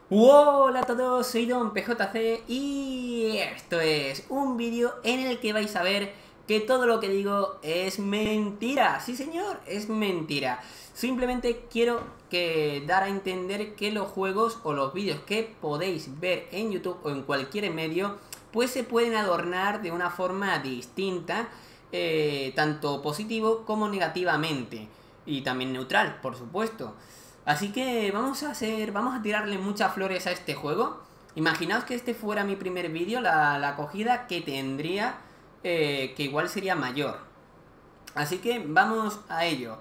Hola a todos, soy Don PJC y esto es un vídeo en el que vais a ver que todo lo que digo es mentira. Sí señor, es mentira. Simplemente quiero dar a entender que los juegos o los vídeos que podéis ver en YouTube o en cualquier medio pues se pueden adornar de una forma distinta, tanto positivo como negativamente y también neutral, por supuesto. Así que vamos a tirarle muchas flores a este juego. Imaginaos que este fuera mi primer vídeo, la acogida que tendría, que igual sería mayor. Así que vamos a ello.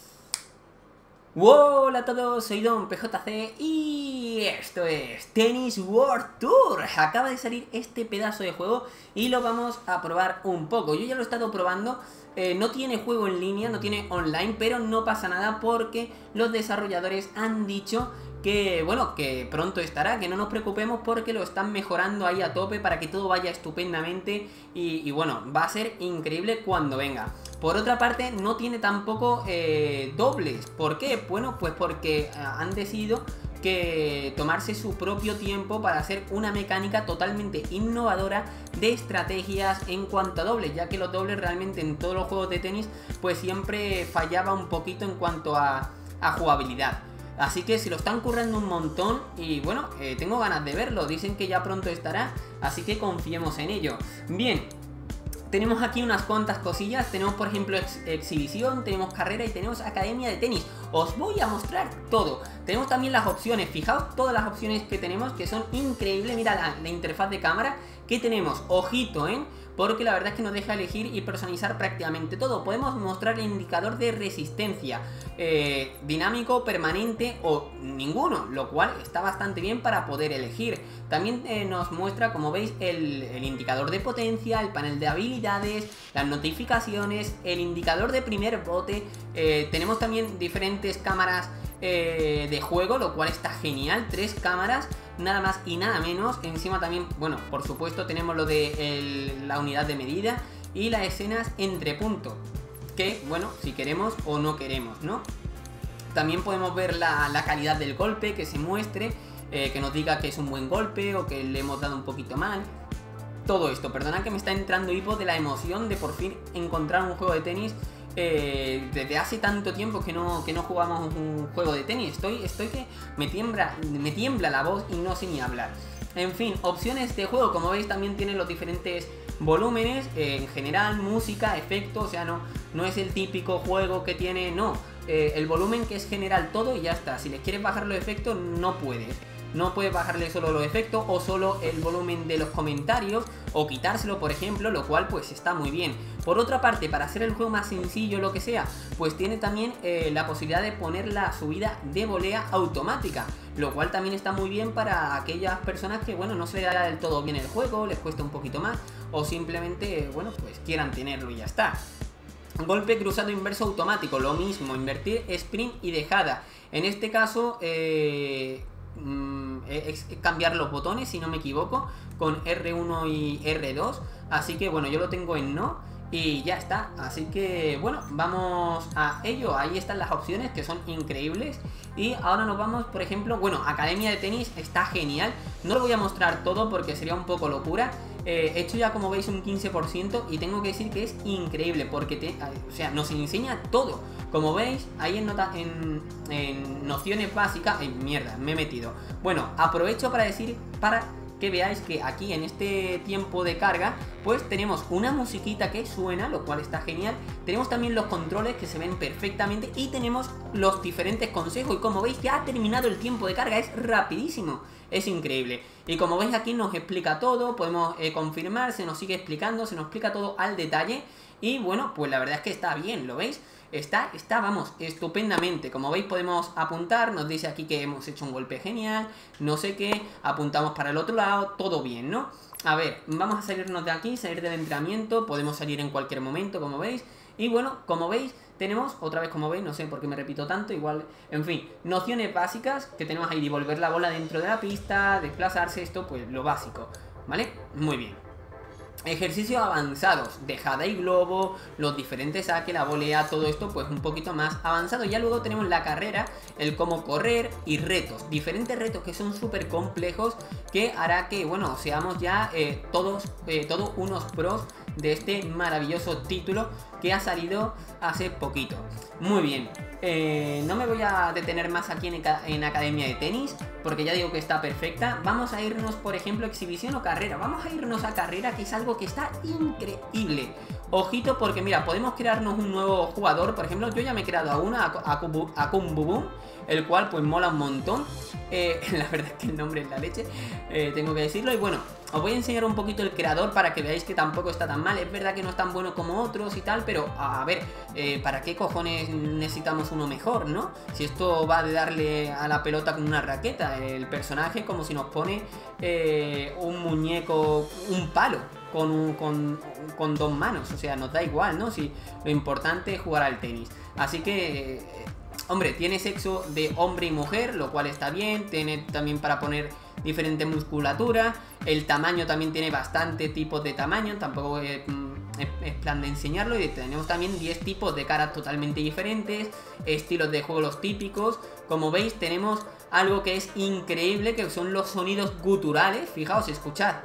Hola a todos, soy Don PJC y esto es Tennis World Tour. Acaba de salir este pedazo de juego y lo vamos a probar un poco. Yo ya lo he estado probando, no tiene juego en línea, no tiene online, pero no pasa nada porque los desarrolladores han dicho que, bueno, que pronto estará, que no nos preocupemos porque lo están mejorando ahí a tope para que todo vaya estupendamente y bueno, va a ser increíble cuando venga. Por otra parte, no tiene tampoco dobles. ¿Por qué? Bueno, pues porque han decidido que tomarse su propio tiempo para hacer una mecánica totalmente innovadora de estrategias en cuanto a dobles, ya que los dobles realmente en todos los juegos de tenis pues siempre fallaba un poquito en cuanto a jugabilidad. Así que se lo están currando un montón y bueno, tengo ganas de verlo. Dicen que ya pronto estará, así que confiemos en ello. Bien, tenemos aquí unas cuantas cosillas. Tenemos por ejemplo exhibición, tenemos carrera y tenemos academia de tenis. Os voy a mostrar todo. Tenemos también las opciones, fijaos todas las opciones que tenemos, que son increíbles. Mira la interfaz de cámara que tenemos, ojito, porque la verdad es que nos deja elegir y personalizar prácticamente todo. Podemos mostrar el indicador de resistencia, dinámico, permanente o ninguno, lo cual está bastante bien para poder elegir. También nos muestra, como veis, el indicador de potencia, el panel de habilidades, las notificaciones, el indicador de primer bote. Tenemos también diferentes cámaras de juego, lo cual está genial. 3 cámaras, nada más y nada menos. Encima también, bueno, por supuesto tenemos lo de la unidad de medida y las escenas entre puntos, que bueno, si queremos o no queremos, ¿no? También podemos ver la calidad del golpe, que se muestre, que nos diga que es un buen golpe o que le hemos dado un poquito mal. Todo esto, perdona que me está entrando hipo de la emoción de por fin encontrar un juego de tenis. Desde hace tanto tiempo que no jugamos un juego de tenis. Estoy que me tiembla la voz y no sé ni hablar. En fin, opciones de juego, como veis también tiene los diferentes volúmenes, en general, música, efectos, o sea, no es el típico juego que tiene, no. El volumen que es general todo y ya está. Si les quieres bajar los efectos no puedes. No puedes bajarle solo los efectos o solo el volumen de los comentarios o quitárselo, por ejemplo, lo cual pues está muy bien. Por otra parte, para hacer el juego más sencillo, lo que sea, pues tiene también la posibilidad de poner la subida de volea automática, lo cual también está muy bien para aquellas personas que, bueno, no se les da del todo bien el juego, les cuesta un poquito más o simplemente, bueno, pues quieran tenerlo y ya está. Golpe cruzado inverso automático, lo mismo, invertir sprint y dejada. En este caso, es cambiar los botones, si no me equivoco, con R1 y R2. Así que bueno, yo lo tengo en no y ya está. Así que bueno, vamos a ello. Ahí están las opciones, que son increíbles. Y ahora nos vamos, por ejemplo, bueno, academia de tenis está genial. No lo voy a mostrar todo porque sería un poco locura. He hecho ya, como veis, un 15% y tengo que decir que es increíble porque o sea, nos enseña todo. Como veis, ahí en nociones básicas... ¡Ay, mierda! Me he metido. Bueno, aprovecho para decir, para que veáis que aquí en este tiempo de carga pues tenemos una musiquita que suena, lo cual está genial. Tenemos también los controles que se ven perfectamente y tenemos los diferentes consejos. Y como veis, ya ha terminado el tiempo de carga, es rapidísimo, es increíble. Y como veis, aquí nos explica todo, podemos confirmar, se nos sigue explicando, se nos explica todo al detalle. Y bueno, pues la verdad es que está bien, ¿lo veis? Está, vamos, estupendamente. Como veis, podemos apuntar, nos dice aquí que hemos hecho un golpe genial, no sé qué, apuntamos para el otro lado, todo bien, ¿no? A ver, vamos a salirnos de aquí, salir del entrenamiento, podemos salir en cualquier momento, como veis. Y bueno, como veis, tenemos, otra vez como veis, no sé por qué me repito tanto, igual, en fin, nociones básicas que tenemos ahí, devolver la bola dentro de la pista, desplazarse, esto, pues lo básico, ¿vale? Muy bien. ejercicios avanzados de jada y globo, los diferentes saques, la volea, todo esto pues un poquito más avanzado. Ya luego tenemos la carrera, el cómo correr y retos, diferentes retos que son súper complejos, que hará que, bueno, seamos ya todos unos pros de este maravilloso título que ha salido hace poquito. Muy bien, no me voy a detener más aquí en Academia de Tenis, porque ya digo que está perfecta. Vamos a irnos, por ejemplo, exhibición o carrera. Vamos a irnos a carrera, que es algo que está increíble. Ojito, porque mira, podemos crearnos un nuevo jugador. Por ejemplo, yo ya me he creado a una, a Kumbubum, el cual pues mola un montón. La verdad es que el nombre es la leche, tengo que decirlo. Y bueno, os voy a enseñar un poquito el creador para que veáis que tampoco está tan mal. Es verdad que no es tan bueno como otros y tal, pero a ver, ¿para qué cojones necesitamos uno mejor, no? Si esto va de darle a la pelota con una raqueta, el personaje como si nos pone un muñeco, un palo con dos manos. O sea, nos da igual, ¿no? Si lo importante es jugar al tenis. Así que... hombre, tiene sexo de hombre y mujer, lo cual está bien. Tiene también para poner diferente musculatura. El tamaño también tiene bastante tipos de tamaño. Tampoco es plan de enseñarlo. Y tenemos también 10 tipos de caras totalmente diferentes. Estilos de juego los típicos. Como veis, tenemos algo que es increíble, que son los sonidos guturales. Fijaos, escuchad.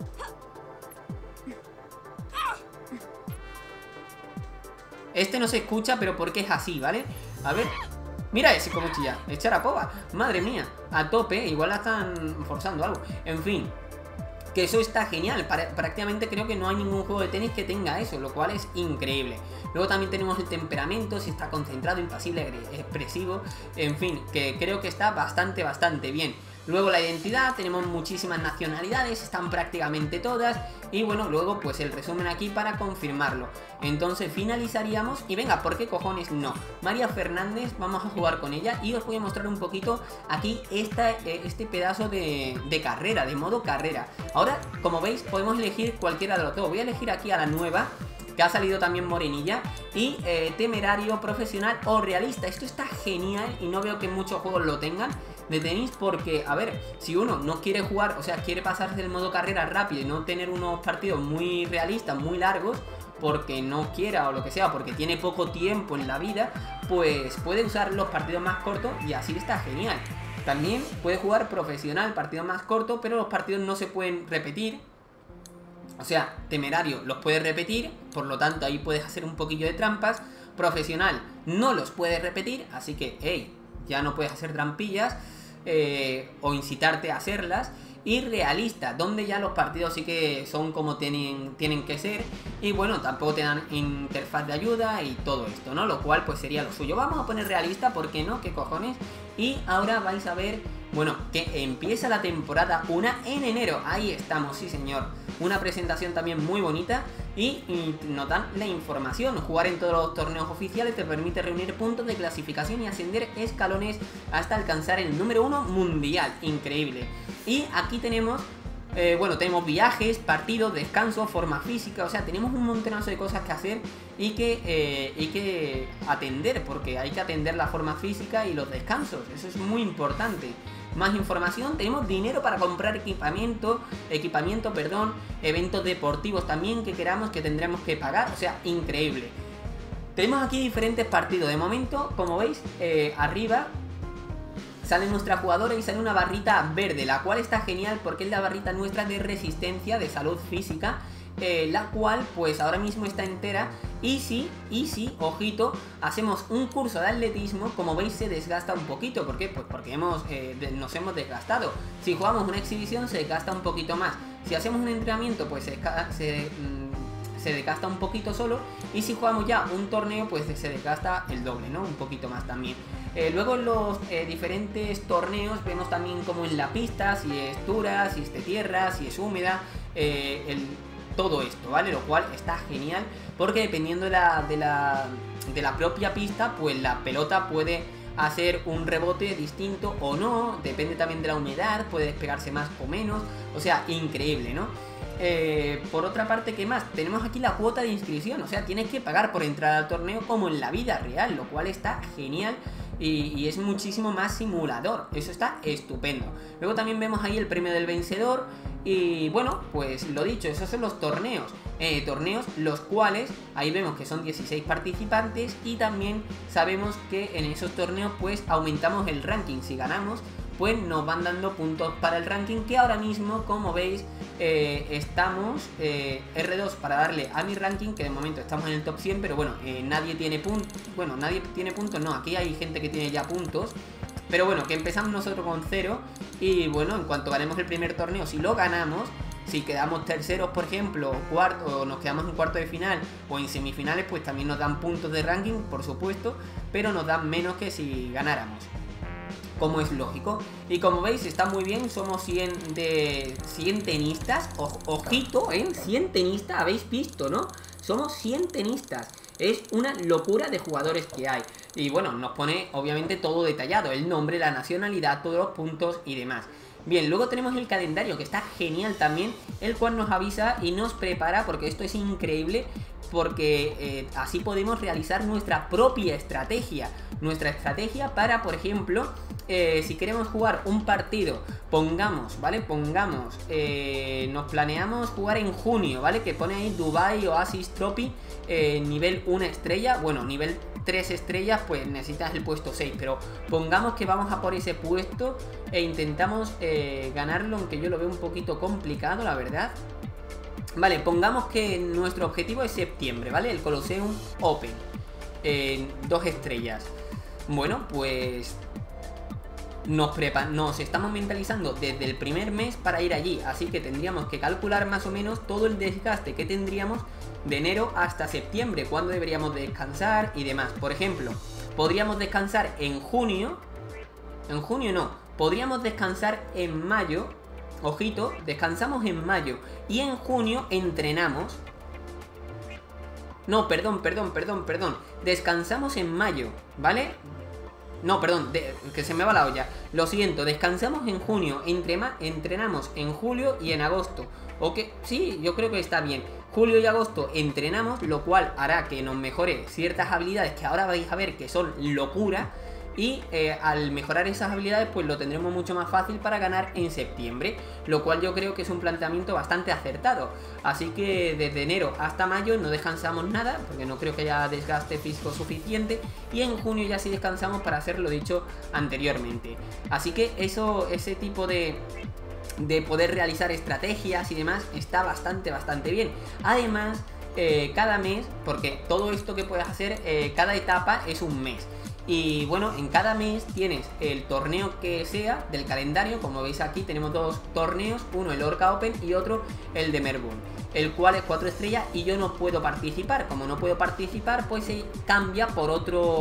Este no se escucha, pero porque es así, ¿vale? A ver... mira ese como chilla, echar a coba. Madre mía, a tope, igual la están forzando algo. En fin, que eso está genial. Prácticamente creo que no hay ningún juego de tenis que tenga eso, lo cual es increíble. Luego también tenemos el temperamento, si está concentrado, impasible, expresivo. En fin, que creo que está bastante bien. Luego la identidad, tenemos muchísimas nacionalidades, están prácticamente todas. Y bueno, luego pues el resumen aquí para confirmarlo. Entonces finalizaríamos. Y venga, ¿por qué cojones no? María Fernández, vamos a jugar con ella. Y os voy a mostrar un poquito aquí este pedazo de carrera, de modo carrera. Ahora, como veis, podemos elegir cualquiera de los dos. Voy a elegir aquí a la nueva, que ha salido también morenilla. Y temerario, profesional o realista. Esto está genial y no veo que muchos juegos lo tengan de tenis, porque, a ver, si uno no quiere jugar, o sea, quiere pasarse del modo carrera rápido y no tener unos partidos muy realistas, muy largos, porque no quiera o lo que sea, porque tiene poco tiempo en la vida, pues puede usar los partidos más cortos y así está genial. También puede jugar profesional, partido más corto, pero los partidos no se pueden repetir. O sea, temerario los puedes repetir, por lo tanto ahí puedes hacer un poquillo de trampas. Profesional no los puedes repetir, así que, hey, ya no puedes hacer trampillas o incitarte a hacerlas. Y realista, donde ya los partidos sí que son como tienen que ser. Y bueno, tampoco te dan interfaz de ayuda y todo esto, ¿no? Lo cual pues sería lo suyo. Vamos a poner realista, ¿por qué no? ¿Qué cojones? Y ahora vais a ver, bueno, que empieza la temporada 1 en enero. Ahí estamos, sí señor. Una presentación también muy bonita. Y nos dan la información. Jugar en todos los torneos oficiales te permite reunir puntos de clasificación y ascender escalones hasta alcanzar el número 1 mundial. Increíble. Y aquí tenemos, bueno, tenemos viajes, partidos, descanso, forma física. O sea, tenemos un montonazo de cosas que hacer y que atender, porque hay que atender la forma física y los descansos. Eso es muy importante. Más información, tenemos dinero para comprar equipamiento, eventos deportivos también que queramos, que tendremos que pagar. O sea, increíble. Tenemos aquí diferentes partidos. De momento, como veis, arriba sale nuestra jugadora y sale una barrita verde, la cual está genial porque es la barrita nuestra de resistencia, de salud física, la cual pues ahora mismo está entera. Y si, ojito, hacemos un curso de atletismo, como veis se desgasta un poquito. ¿Por qué? Pues porque nos hemos desgastado. Si jugamos una exhibición se desgasta un poquito más. Si hacemos un entrenamiento pues se desgasta un poquito solo. Y si jugamos ya un torneo pues se desgasta el doble, ¿no? Un poquito más también. Luego en los diferentes torneos vemos también como en la pista, si es dura, si es de tierra, si es húmeda, todo esto, ¿vale? Lo cual está genial porque dependiendo de la propia pista, pues la pelota puede hacer un rebote distinto o no, depende también de la humedad, puede despegarse más o menos, o sea, increíble, ¿no? Por otra parte, ¿qué más? Tenemos aquí la cuota de inscripción, o sea, tienes que pagar por entrar al torneo como en la vida real, lo cual está genial. Y es muchísimo más simulador. Eso está estupendo. Luego también vemos ahí el premio del vencedor. Y bueno, pues lo dicho, esos son los torneos. Torneos los cuales, ahí vemos que son 16 participantes y también sabemos que en esos torneos pues aumentamos el ranking. Si ganamos, pues nos van dando puntos para el ranking, que ahora mismo, como veis, estamos R2 para darle a mi ranking, que de momento estamos en el top 100, pero bueno, nadie tiene puntos. Bueno, nadie tiene puntos, no, aquí hay gente que tiene ya puntos. Pero bueno, que empezamos nosotros con 0 y bueno, en cuanto ganemos el primer torneo, si lo ganamos, si quedamos terceros, por ejemplo, o cuarto, o nos quedamos en cuarto de final o en semifinales, pues también nos dan puntos de ranking, por supuesto, pero nos dan menos que si ganáramos, como es lógico. Y como veis está muy bien, somos 100 tenistas, ojito, 100 tenistas, habéis visto, ¿no? Somos 100 tenistas. Es una locura de jugadores que hay. Y bueno, nos pone obviamente todo detallado, el nombre, la nacionalidad, todos los puntos y demás. Bien, luego tenemos el calendario, que está genial también, el cual nos avisa y nos prepara, porque esto es increíble, porque así podemos realizar nuestra propia estrategia. Nuestra estrategia para, por ejemplo, si queremos jugar un partido, pongamos, ¿vale? Pongamos, nos planeamos jugar en junio, ¿vale? Que pone ahí Dubai Oasis Trophy, nivel 1 estrella, bueno, nivel 3 estrellas, pues necesitas el puesto 6, pero pongamos que vamos a por ese puesto e intentamos ganarlo, aunque yo lo veo un poquito complicado, la verdad. Vale, pongamos que nuestro objetivo es septiembre, ¿vale? El Colosseum Open, 2 estrellas. Bueno, pues nos estamos mentalizando desde el primer mes para ir allí, así que tendríamos que calcular más o menos todo el desgaste que tendríamos de enero hasta septiembre, cuándo deberíamos descansar y demás. Por ejemplo, podríamos descansar en junio, podríamos descansar en mayo, ojito, descansamos en mayo y en junio entrenamos. No, perdón, descansamos en mayo, ¿vale? No, perdón, que se me va la olla. Lo siento, descansamos en junio, entrenamos en julio y en agosto. Ok, sí, yo creo que está bien. Julio y agosto entrenamos, lo cual hará que nos mejore ciertas habilidades que ahora vais a ver que son locura. Y al mejorar esas habilidades pues lo tendremos mucho más fácil para ganar en septiembre, lo cual yo creo que es un planteamiento bastante acertado. Así que desde enero hasta mayo no descansamos nada, porque no creo que haya desgaste físico suficiente, y en junio ya sí descansamos para hacer lo dicho anteriormente. Así que ese tipo de poder realizar estrategias y demás está bastante bien. Además, cada mes, porque todo esto que puedes hacer, cada etapa es un mes. Y bueno, en cada mes tienes el torneo que sea del calendario. Como veis aquí tenemos 2 torneos, uno el Orca Open y otro el de Melbourne, el cual es 4 estrellas y yo no puedo participar. Como no puedo participar, pues se cambia por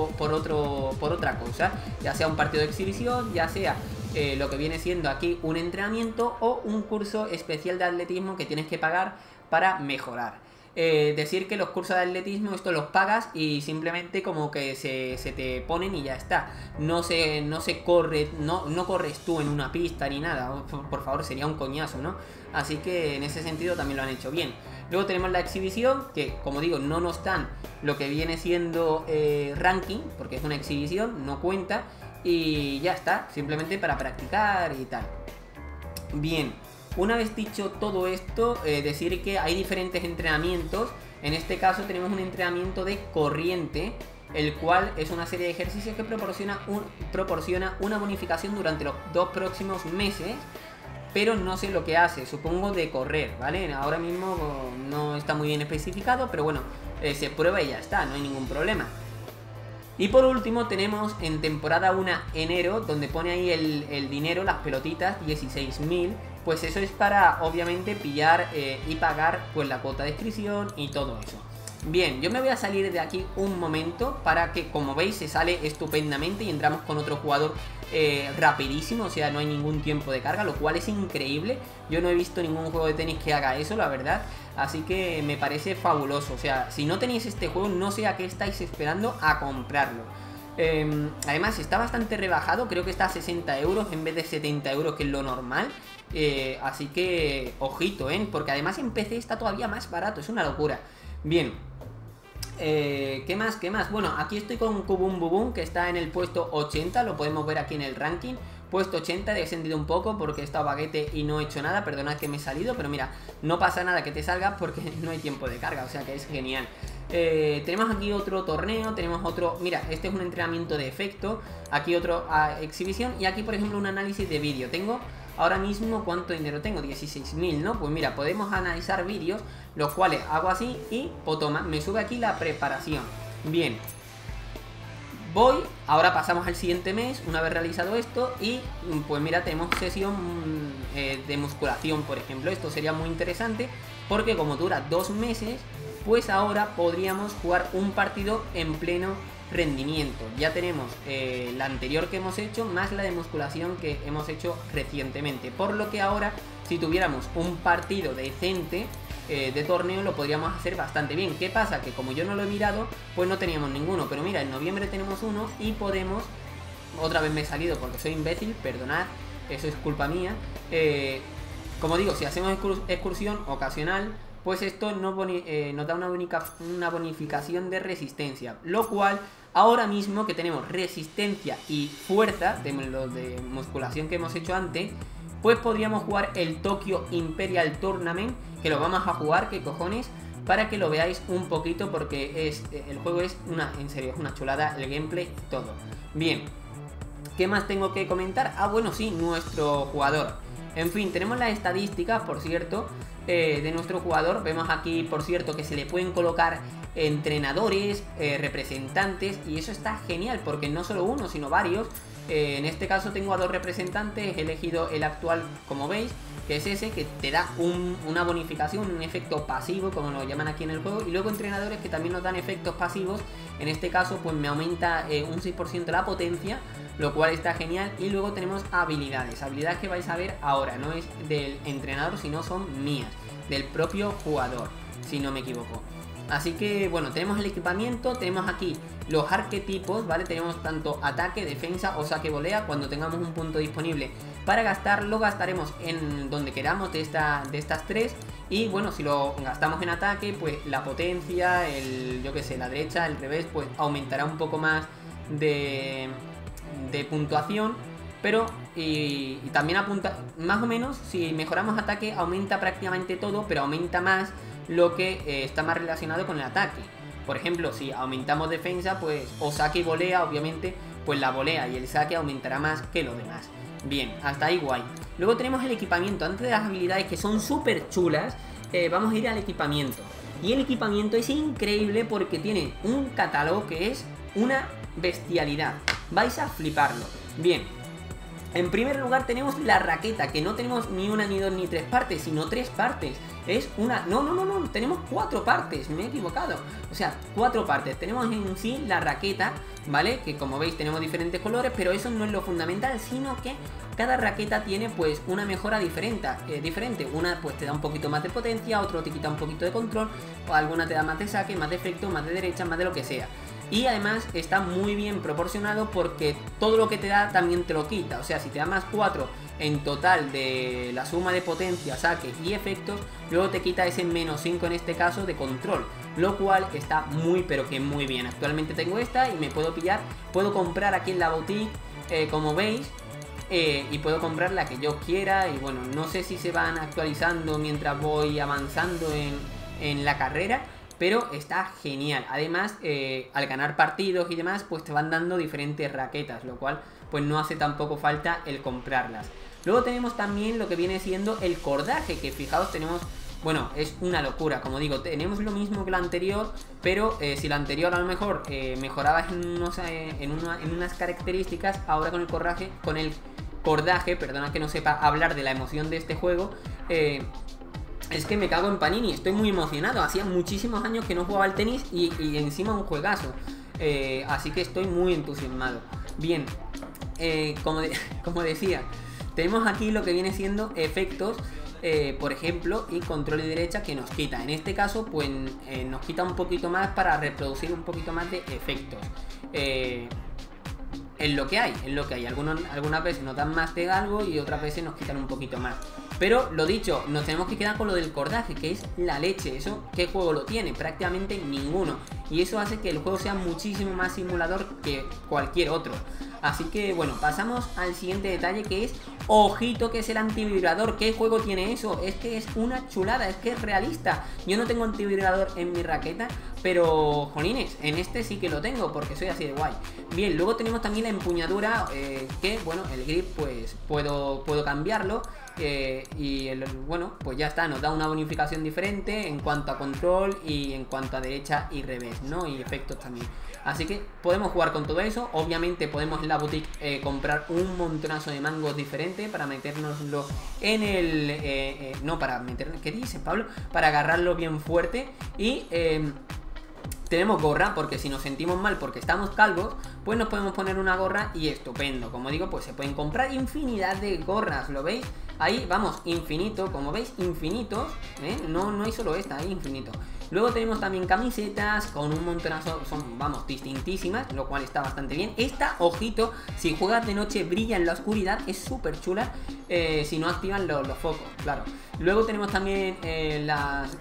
otra cosa, ya sea un partido de exhibición, ya sea lo que viene siendo aquí un entrenamiento o un curso especial de atletismo que tienes que pagar para mejorar. Decir que los cursos de atletismo esto los pagas y simplemente como que se te ponen y ya está. No se corre, no corres tú en una pista ni nada. Por favor, sería un coñazo, ¿no? Así que en ese sentido también lo han hecho bien. Luego tenemos la exhibición, que como digo, no nos dan lo que viene siendo ranking, porque es una exhibición, no cuenta. Y ya está, simplemente para practicar y tal. Bien. Una vez dicho todo esto, decir que hay diferentes entrenamientos. En este caso tenemos un entrenamiento de corriente, el cual es una serie de ejercicios que proporciona una bonificación durante los 2 próximos meses. Pero no sé lo que hace, supongo de correr, ¿vale? Ahora mismo no está muy bien especificado, pero bueno, se prueba y ya está, no hay ningún problema. Y por último tenemos en temporada 1 enero, donde pone ahí el dinero, las pelotitas, 16.000. Pues eso es para obviamente pillar y pagar pues la cuota de inscripción y todo eso. Bien, yo me voy a salir de aquí un momento para que, como veis, se sale estupendamente y entramos con otro jugador rapidísimo, o sea, no hay ningún tiempo de carga, lo cual es increíble. Yo no he visto ningún juego de tenis que haga eso, la verdad. Así que me parece fabuloso. O sea, si no tenéis este juego, no sé a qué estáis esperando a comprarlo. Además está bastante rebajado, creo que está a 60 euros en vez de 70 euros, que es lo normal. Así que ojito, porque además en PC está todavía más barato, es una locura. Bien, ¿qué más? Bueno, aquí estoy con Kubum Bubum, que está en el puesto 80, lo podemos ver aquí en el ranking. puesto 80, he descendido un poco porque he estado baguete y no he hecho nada, perdonad que me he salido, pero mira, no pasa nada que te salgas porque no hay tiempo de carga, o sea que es genial. Tenemos aquí otro torneo, tenemos otro, mira, este es un entrenamiento de efecto, aquí otro exhibición y aquí por ejemplo un análisis de vídeo. Tengo ahora mismo, ¿cuánto dinero tengo? 16.000, ¿no? Pues mira, podemos analizar vídeos, los cuales hago así y toma, me sube aquí la preparación. Bien, ahora pasamos al siguiente mes, una vez realizado esto, y pues mira, tenemos sesión de musculación, por ejemplo. Esto sería muy interesante porque como dura 2 meses, pues ahora podríamos jugar un partido en pleno rendimiento. Ya tenemos la anterior que hemos hecho, más la de musculación que hemos hecho recientemente. Por lo que ahora, si tuviéramos un partido decente de torneo, lo podríamos hacer bastante bien. ¿Qué pasa? Que como yo no lo he mirado, pues no teníamos ninguno. Pero mira, en noviembre tenemos uno y podemos... Otra vez me he salido porque soy imbécil, perdonad, eso es culpa mía. Como digo, si hacemos excursión ocasional, pues esto nos da una bonificación de resistencia. Lo cual, ahora mismo que tenemos resistencia y fuerza, de lo de musculación que hemos hecho antes, pues podríamos jugar el Tokyo Imperial Tournament, que lo vamos a jugar, que cojones, para que lo veáis un poquito, porque el juego es en serio, es una chulada, el gameplay y todo. Bien, ¿qué más tengo que comentar? Ah, bueno, sí, nuestro jugador. En fin, tenemos las estadísticas, por cierto, de nuestro jugador. Vemos aquí, por cierto, que se le pueden colocar entrenadores, representantes, y eso está genial, porque no solo uno, sino varios. En este caso tengo a 2 representantes, he elegido el actual, como veis, que es ese, que te da una bonificación, un efecto pasivo, como lo llaman aquí en el juego, y luego entrenadores que también nos dan efectos pasivos. En este caso pues me aumenta un 6% la potencia, lo cual está genial. Y luego tenemos habilidades que vais a ver ahora, no es del entrenador, sino son mías, del propio jugador, si no me equivoco. Así que bueno, tenemos el equipamiento, tenemos aquí los arquetipos, ¿vale? Tenemos tanto ataque, defensa o saque volea. Cuando tengamos un punto disponible para gastar, lo gastaremos en donde queramos de estas 3. Y bueno, si lo gastamos en ataque, pues la potencia, yo que sé, la derecha, el revés, pues aumentará un poco más de puntuación. Pero, y también apunta, más o menos, si mejoramos ataque, aumenta prácticamente todo, pero aumenta más lo que está más relacionado con el ataque. Por ejemplo, si aumentamos defensa, pues, o saque y volea, obviamente, pues la volea y el saque aumentará más que lo demás. Bien, hasta ahí guay. Luego tenemos el equipamiento. Antes de las habilidades, que son súper chulas, vamos a ir al equipamiento. Y el equipamiento es increíble porque tiene un catálogo que es una bestialidad. Vais a fliparlo. Bien, en primer lugar tenemos la raqueta, que no tenemos ni una, ni dos, ni 3 partes, sino 3 partes. Es una... No, tenemos 4 partes, me he equivocado. O sea, 4 partes. Tenemos en sí la raqueta, ¿vale? Que como veis tenemos diferentes colores, pero eso no es lo fundamental, sino que cada raqueta tiene pues una mejora diferente. Una pues te da un poquito más de potencia, otro te quita un poquito de control, o alguna te da más de saque, más de efecto, más de derecha, más de lo que sea. Y además está muy bien proporcionado porque todo lo que te da también te lo quita. O sea, si te da más 4 en total de la suma de potencia, saque y efectos, luego te quita ese menos 5 en este caso de control. Lo cual está muy pero que muy bien. Actualmente tengo esta y me puedo puedo comprar aquí en la boutique, como veis. Y puedo comprar la que yo quiera. Y bueno, no sé si se van actualizando mientras voy avanzando en la carrera, pero está genial. Además, al ganar partidos y demás, pues te van dando diferentes raquetas, lo cual pues no hace tampoco falta el comprarlas. Luego tenemos también lo que viene siendo el cordaje, que fijaos tenemos... Bueno, es una locura, como digo, tenemos lo mismo que lo anterior, pero si lo anterior a lo mejor mejorabas en unas características, ahora con el cordaje, perdona que no sepa hablar de la emoción de este juego, es que me cago en Panini, estoy muy emocionado. Hacía muchísimos años que no jugaba al tenis y encima un juegazo. Así que estoy muy entusiasmado. Bien, como decía, tenemos aquí lo que viene siendo efectos, por ejemplo, y control y derecha, que nos quita. En este caso, pues nos quita un poquito más para reproducir un poquito más de efectos. Es lo que hay. Algunas veces nos dan más de algo y otras veces nos quitan un poquito más. Pero lo dicho, nos tenemos que quedar con lo del cordaje, que es la leche. Eso, ¿qué juego lo tiene? Prácticamente ninguno. y eso hace que el juego sea muchísimo más simulador que cualquier otro. Así que bueno, pasamos al siguiente detalle, que es, ojito, que es el antivibrador. ¿Qué juego tiene eso? Es que es una chulada, es que es realista. Yo no tengo antivibrador en mi raqueta, pero jolines, en este sí que lo tengo porque soy así de guay. Bien, luego tenemos también la empuñadura, que bueno, el grip pues puedo cambiarlo. Bueno, pues ya está, nos da una bonificación diferente en cuanto a control y en cuanto a derecha y revés, ¿no? Y efectos también. Así que podemos jugar con todo eso. Obviamente podemos en la boutique comprar un montonazo de mangos diferentes para metérnoslo en el... no, para meter... ¿Qué dices, Pablo? Para agarrarlo bien fuerte. Y... tenemos gorra, porque si nos sentimos mal porque estamos calvos, pues nos podemos poner una gorra y estupendo. Como digo, pues se pueden comprar infinidad de gorras, ¿lo veis? Ahí vamos, infinito, como veis, infinitos, ¿eh? No hay solo esta, hay infinito. Luego tenemos también camisetas con un montonazo, son, vamos, distintísimas, lo cual está bastante bien. Esta, ojito, si juegas de noche brilla en la oscuridad, es súper chula, si no activan los focos, claro. Luego tenemos también las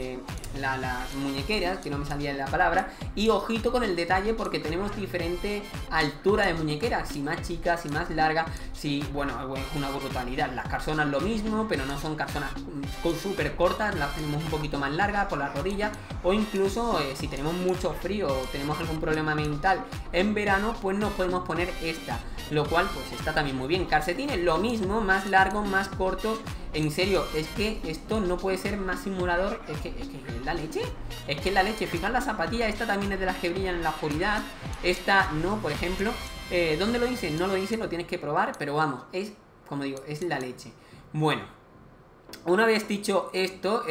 muñequeras, que no me salía la palabra. Y ojito con el detalle, porque tenemos diferente altura de muñequeras, si más chica, si más larga, si, bueno, es una brutalidad. Las calzonas lo mismo, pero no son calzonas súper cortas, las tenemos un poquito más largas por las rodillas. O incluso si tenemos mucho frío o tenemos algún problema mental en verano, pues nos podemos poner esta, lo cual pues está también muy bien. Calcetines lo mismo, más largos, más cortos. En serio, es que esto no puede ser más simulador. Es que es la leche. Es que es la leche. Fijad la zapatilla. Esta también es de las que brillan en la oscuridad. Esta no, por ejemplo. ¿Dónde lo dice? No lo dice, lo tienes que probar. Pero vamos, es, como digo, es la leche. Bueno, una vez dicho esto,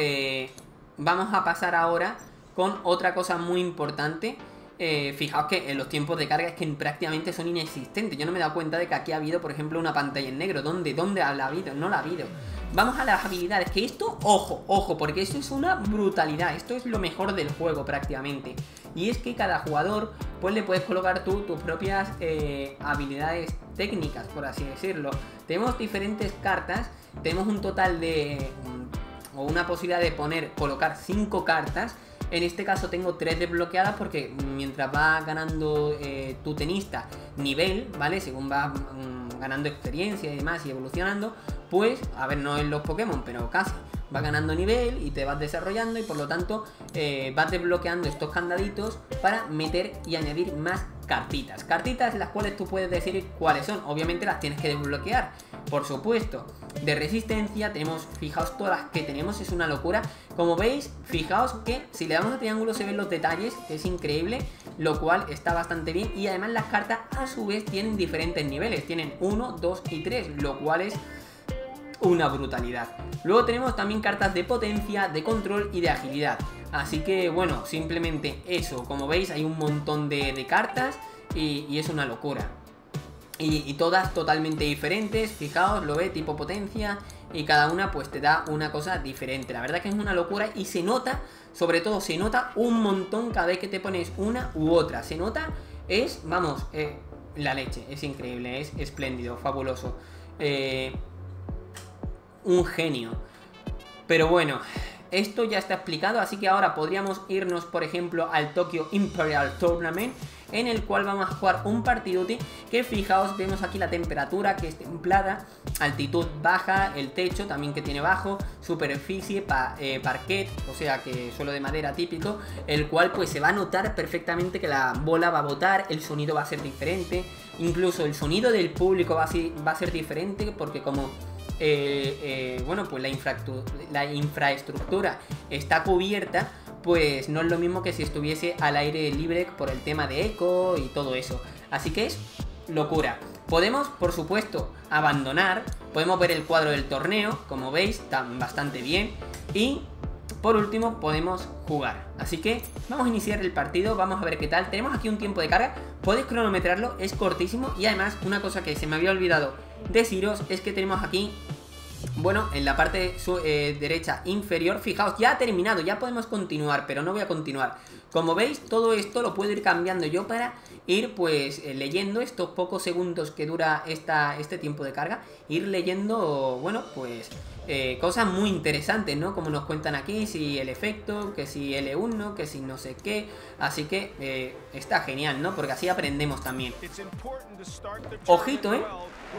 vamos a pasar ahora con otra cosa muy importante. Fijaos que en los tiempos de carga es que prácticamente son inexistentes. Yo no me he dado cuenta de que aquí ha habido, por ejemplo, una pantalla en negro. ¿Dónde la ha habido? No la ha habido. Vamos a las habilidades, que esto, ojo, porque esto es una brutalidad. Esto es lo mejor del juego prácticamente. Y es que cada jugador, pues le puedes colocar tú tus propias habilidades técnicas, por así decirlo. Tenemos diferentes cartas. Tenemos un total de... o una posibilidad de colocar 5 cartas. En este caso tengo 3 desbloqueadas porque mientras va ganando tu tenista nivel, ¿vale? Según va ganando experiencia y demás y evolucionando, pues, a ver, no en los Pokémon, pero casi, va ganando nivel y te vas desarrollando y por lo tanto vas desbloqueando estos candaditos para meter y añadir más cartitas. Cartitas las cuales tú puedes decir cuáles son. Obviamente las tienes que desbloquear, por supuesto. De resistencia tenemos, fijaos todas las que tenemos, es una locura. Como veis, fijaos que si le damos a triángulo se ven los detalles, que es increíble, lo cual está bastante bien. Y además las cartas a su vez tienen diferentes niveles, tienen 1, 2 y 3, lo cual es una brutalidad. Luego tenemos también cartas de potencia, de control y de agilidad. Así que bueno, simplemente eso. Como veis hay un montón de cartas y es una locura. Y todas totalmente diferentes, fijaos, lo ve, tipo potencia. Y cada una pues te da una cosa diferente. La verdad que es una locura y se nota, sobre todo se nota un montón cada vez que te pones una u otra. Se nota, es, vamos, la leche, es increíble, es espléndido, fabuloso. Un genio. Pero bueno, esto ya está explicado, así que ahora podríamos irnos, por ejemplo, al Tokyo Imperial Tournament, en el cual vamos a jugar un partidote que, fijaos, vemos aquí la temperatura que es templada, altitud baja, el techo también que tiene bajo, superficie, parquet, o sea que suelo de madera típico, el cual pues se va a notar perfectamente que la bola va a botar, el sonido va a ser diferente, incluso el sonido del público va a ser diferente porque como... bueno, pues la infraestructura está cubierta, pues no es lo mismo que si estuviese al aire libre por el tema de eco y todo eso. Así que es locura. Podemos, por supuesto, abandonar. Podemos ver el cuadro del torneo, como veis, está bastante bien. Y por último podemos jugar. Así que vamos a iniciar el partido, vamos a ver qué tal. Tenemos aquí un tiempo de carga, podéis cronometrarlo, es cortísimo. Y además, una cosa que se me había olvidado deciros es que tenemos aquí, bueno, en la parte derecha inferior, fijaos, ya ha terminado, ya podemos continuar, pero no voy a continuar. Como veis, todo esto lo puedo ir cambiando yo para ir pues leyendo estos pocos segundos que dura este tiempo de carga, ir leyendo, bueno, pues cosas muy interesantes, ¿no? Como nos cuentan aquí, si el efecto, que si L1, que si no sé qué. Así que está genial, ¿no? Porque así aprendemos también. Ojito, ¿eh?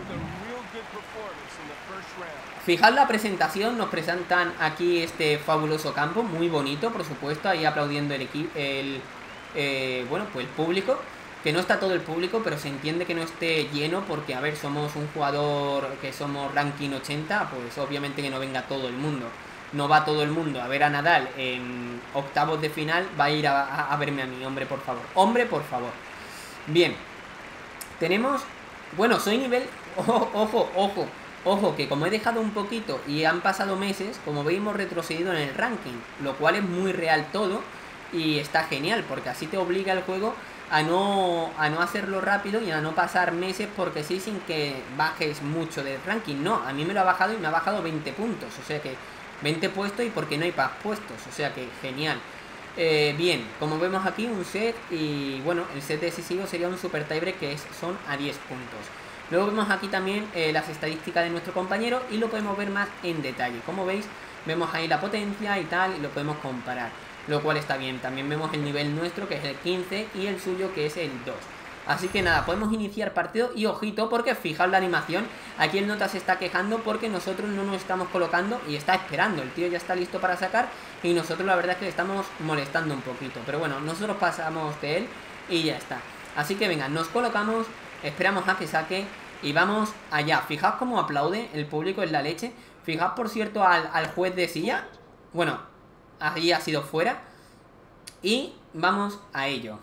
Fijad la presentación, nos presentan aquí este fabuloso campo, muy bonito, por supuesto, ahí aplaudiendo el equipo, bueno, pues el público, que no está todo el público, pero se entiende que no esté lleno porque, a ver, somos un jugador que somos ranking 80, pues obviamente que no venga todo el mundo. No va todo el mundo a ver a Nadal en octavos de final, va a ir a verme a mí, hombre, por favor. Hombre, por favor. Bien, tenemos, bueno, soy nivel, ojo, que como he dejado un poquito y han pasado meses, como veis hemos retrocedido en el ranking, lo cual es muy real todo y está genial, porque así te obliga el juego a no hacerlo rápido y a no pasar meses porque sí, sin que bajes mucho del ranking. No, a mí me lo ha bajado y me ha bajado 20 puntos, o sea que 20 puestos y porque no hay paz puestos, o sea que genial. Bien, como vemos aquí un set y bueno, el set decisivo sería un super tiebreak que son a 10 puntos. Luego vemos aquí también las estadísticas de nuestro compañero y lo podemos ver más en detalle. Como veis, vemos ahí la potencia y tal y lo podemos comparar, lo cual está bien. También vemos el nivel nuestro que es el 15 y el suyo que es el 2. Así que nada, podemos iniciar partido y ojito porque fijaos la animación. Aquí el Nota se está quejando porque nosotros no nos estamos colocando y está esperando. El tío ya está listo para sacar y nosotros la verdad es que le estamos molestando un poquito. Pero bueno, nosotros pasamos de él y ya está. Así que venga, nos colocamos, esperamos a que saque y vamos allá. Fijaos cómo aplaude el público en la leche. Fijaos por cierto al juez de silla. Bueno, ahí ha sido fuera. Y vamos a ello.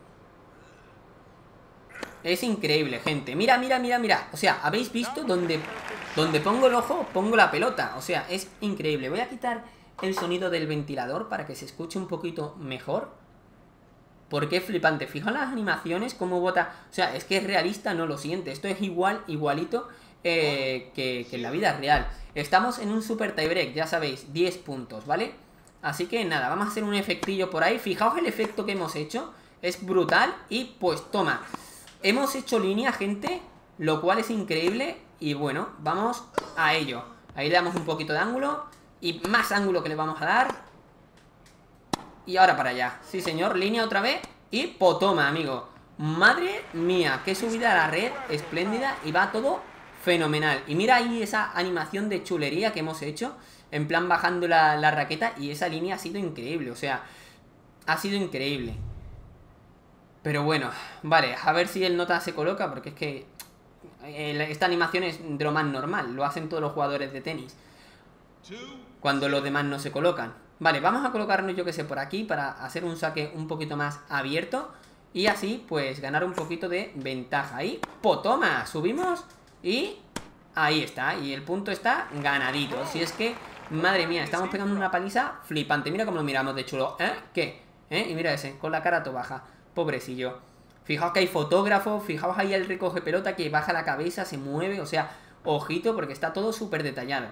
Es increíble, gente. Mira. O sea, ¿habéis visto? Donde pongo el ojo, pongo la pelota. O sea, es increíble. Voy a quitar el sonido del ventilador para que se escuche un poquito mejor. Porque es flipante. Fijaos las animaciones, cómo bota. O sea, es que es realista, no lo siente. Esto es igualito que en la vida real. Estamos en un super tiebreak, ya sabéis, 10 puntos, ¿vale? Así que nada, vamos a hacer un efectillo por ahí. Fijaos el efecto que hemos hecho. Es brutal y pues toma. Hemos hecho línea, gente, lo cual es increíble. Y bueno, vamos a ello. Ahí le damos un poquito de ángulo y más ángulo que le vamos a dar. Y ahora para allá, sí señor, línea otra vez. Y potoma, amigo. Madre mía, qué subida a la red, espléndida. Y va todo fenomenal. Y mira ahí esa animación de chulería que hemos hecho, en plan bajando la raqueta. Y esa línea ha sido increíble, o sea, ha sido increíble. Pero bueno, vale, a ver si el Nota se coloca, porque es que esta animación es de lo más normal. Lo hacen todos los jugadores de tenis cuando los demás no se colocan. Vale, vamos a colocarnos, yo que sé, por aquí para hacer un saque un poquito más abierto y así, pues, ganar un poquito de ventaja. Ahí, ¡toma! Subimos y ahí está. Y el punto está ganadito. Si es que, madre mía, estamos pegando una paliza flipante. Mira cómo lo miramos de chulo. ¿Qué? Y mira ese, con la cara toda baja. Pobrecillo. Fijaos que hay fotógrafo, fijaos ahí el recoge pelota que baja la cabeza, se mueve, o sea, ojito porque está todo súper detallado.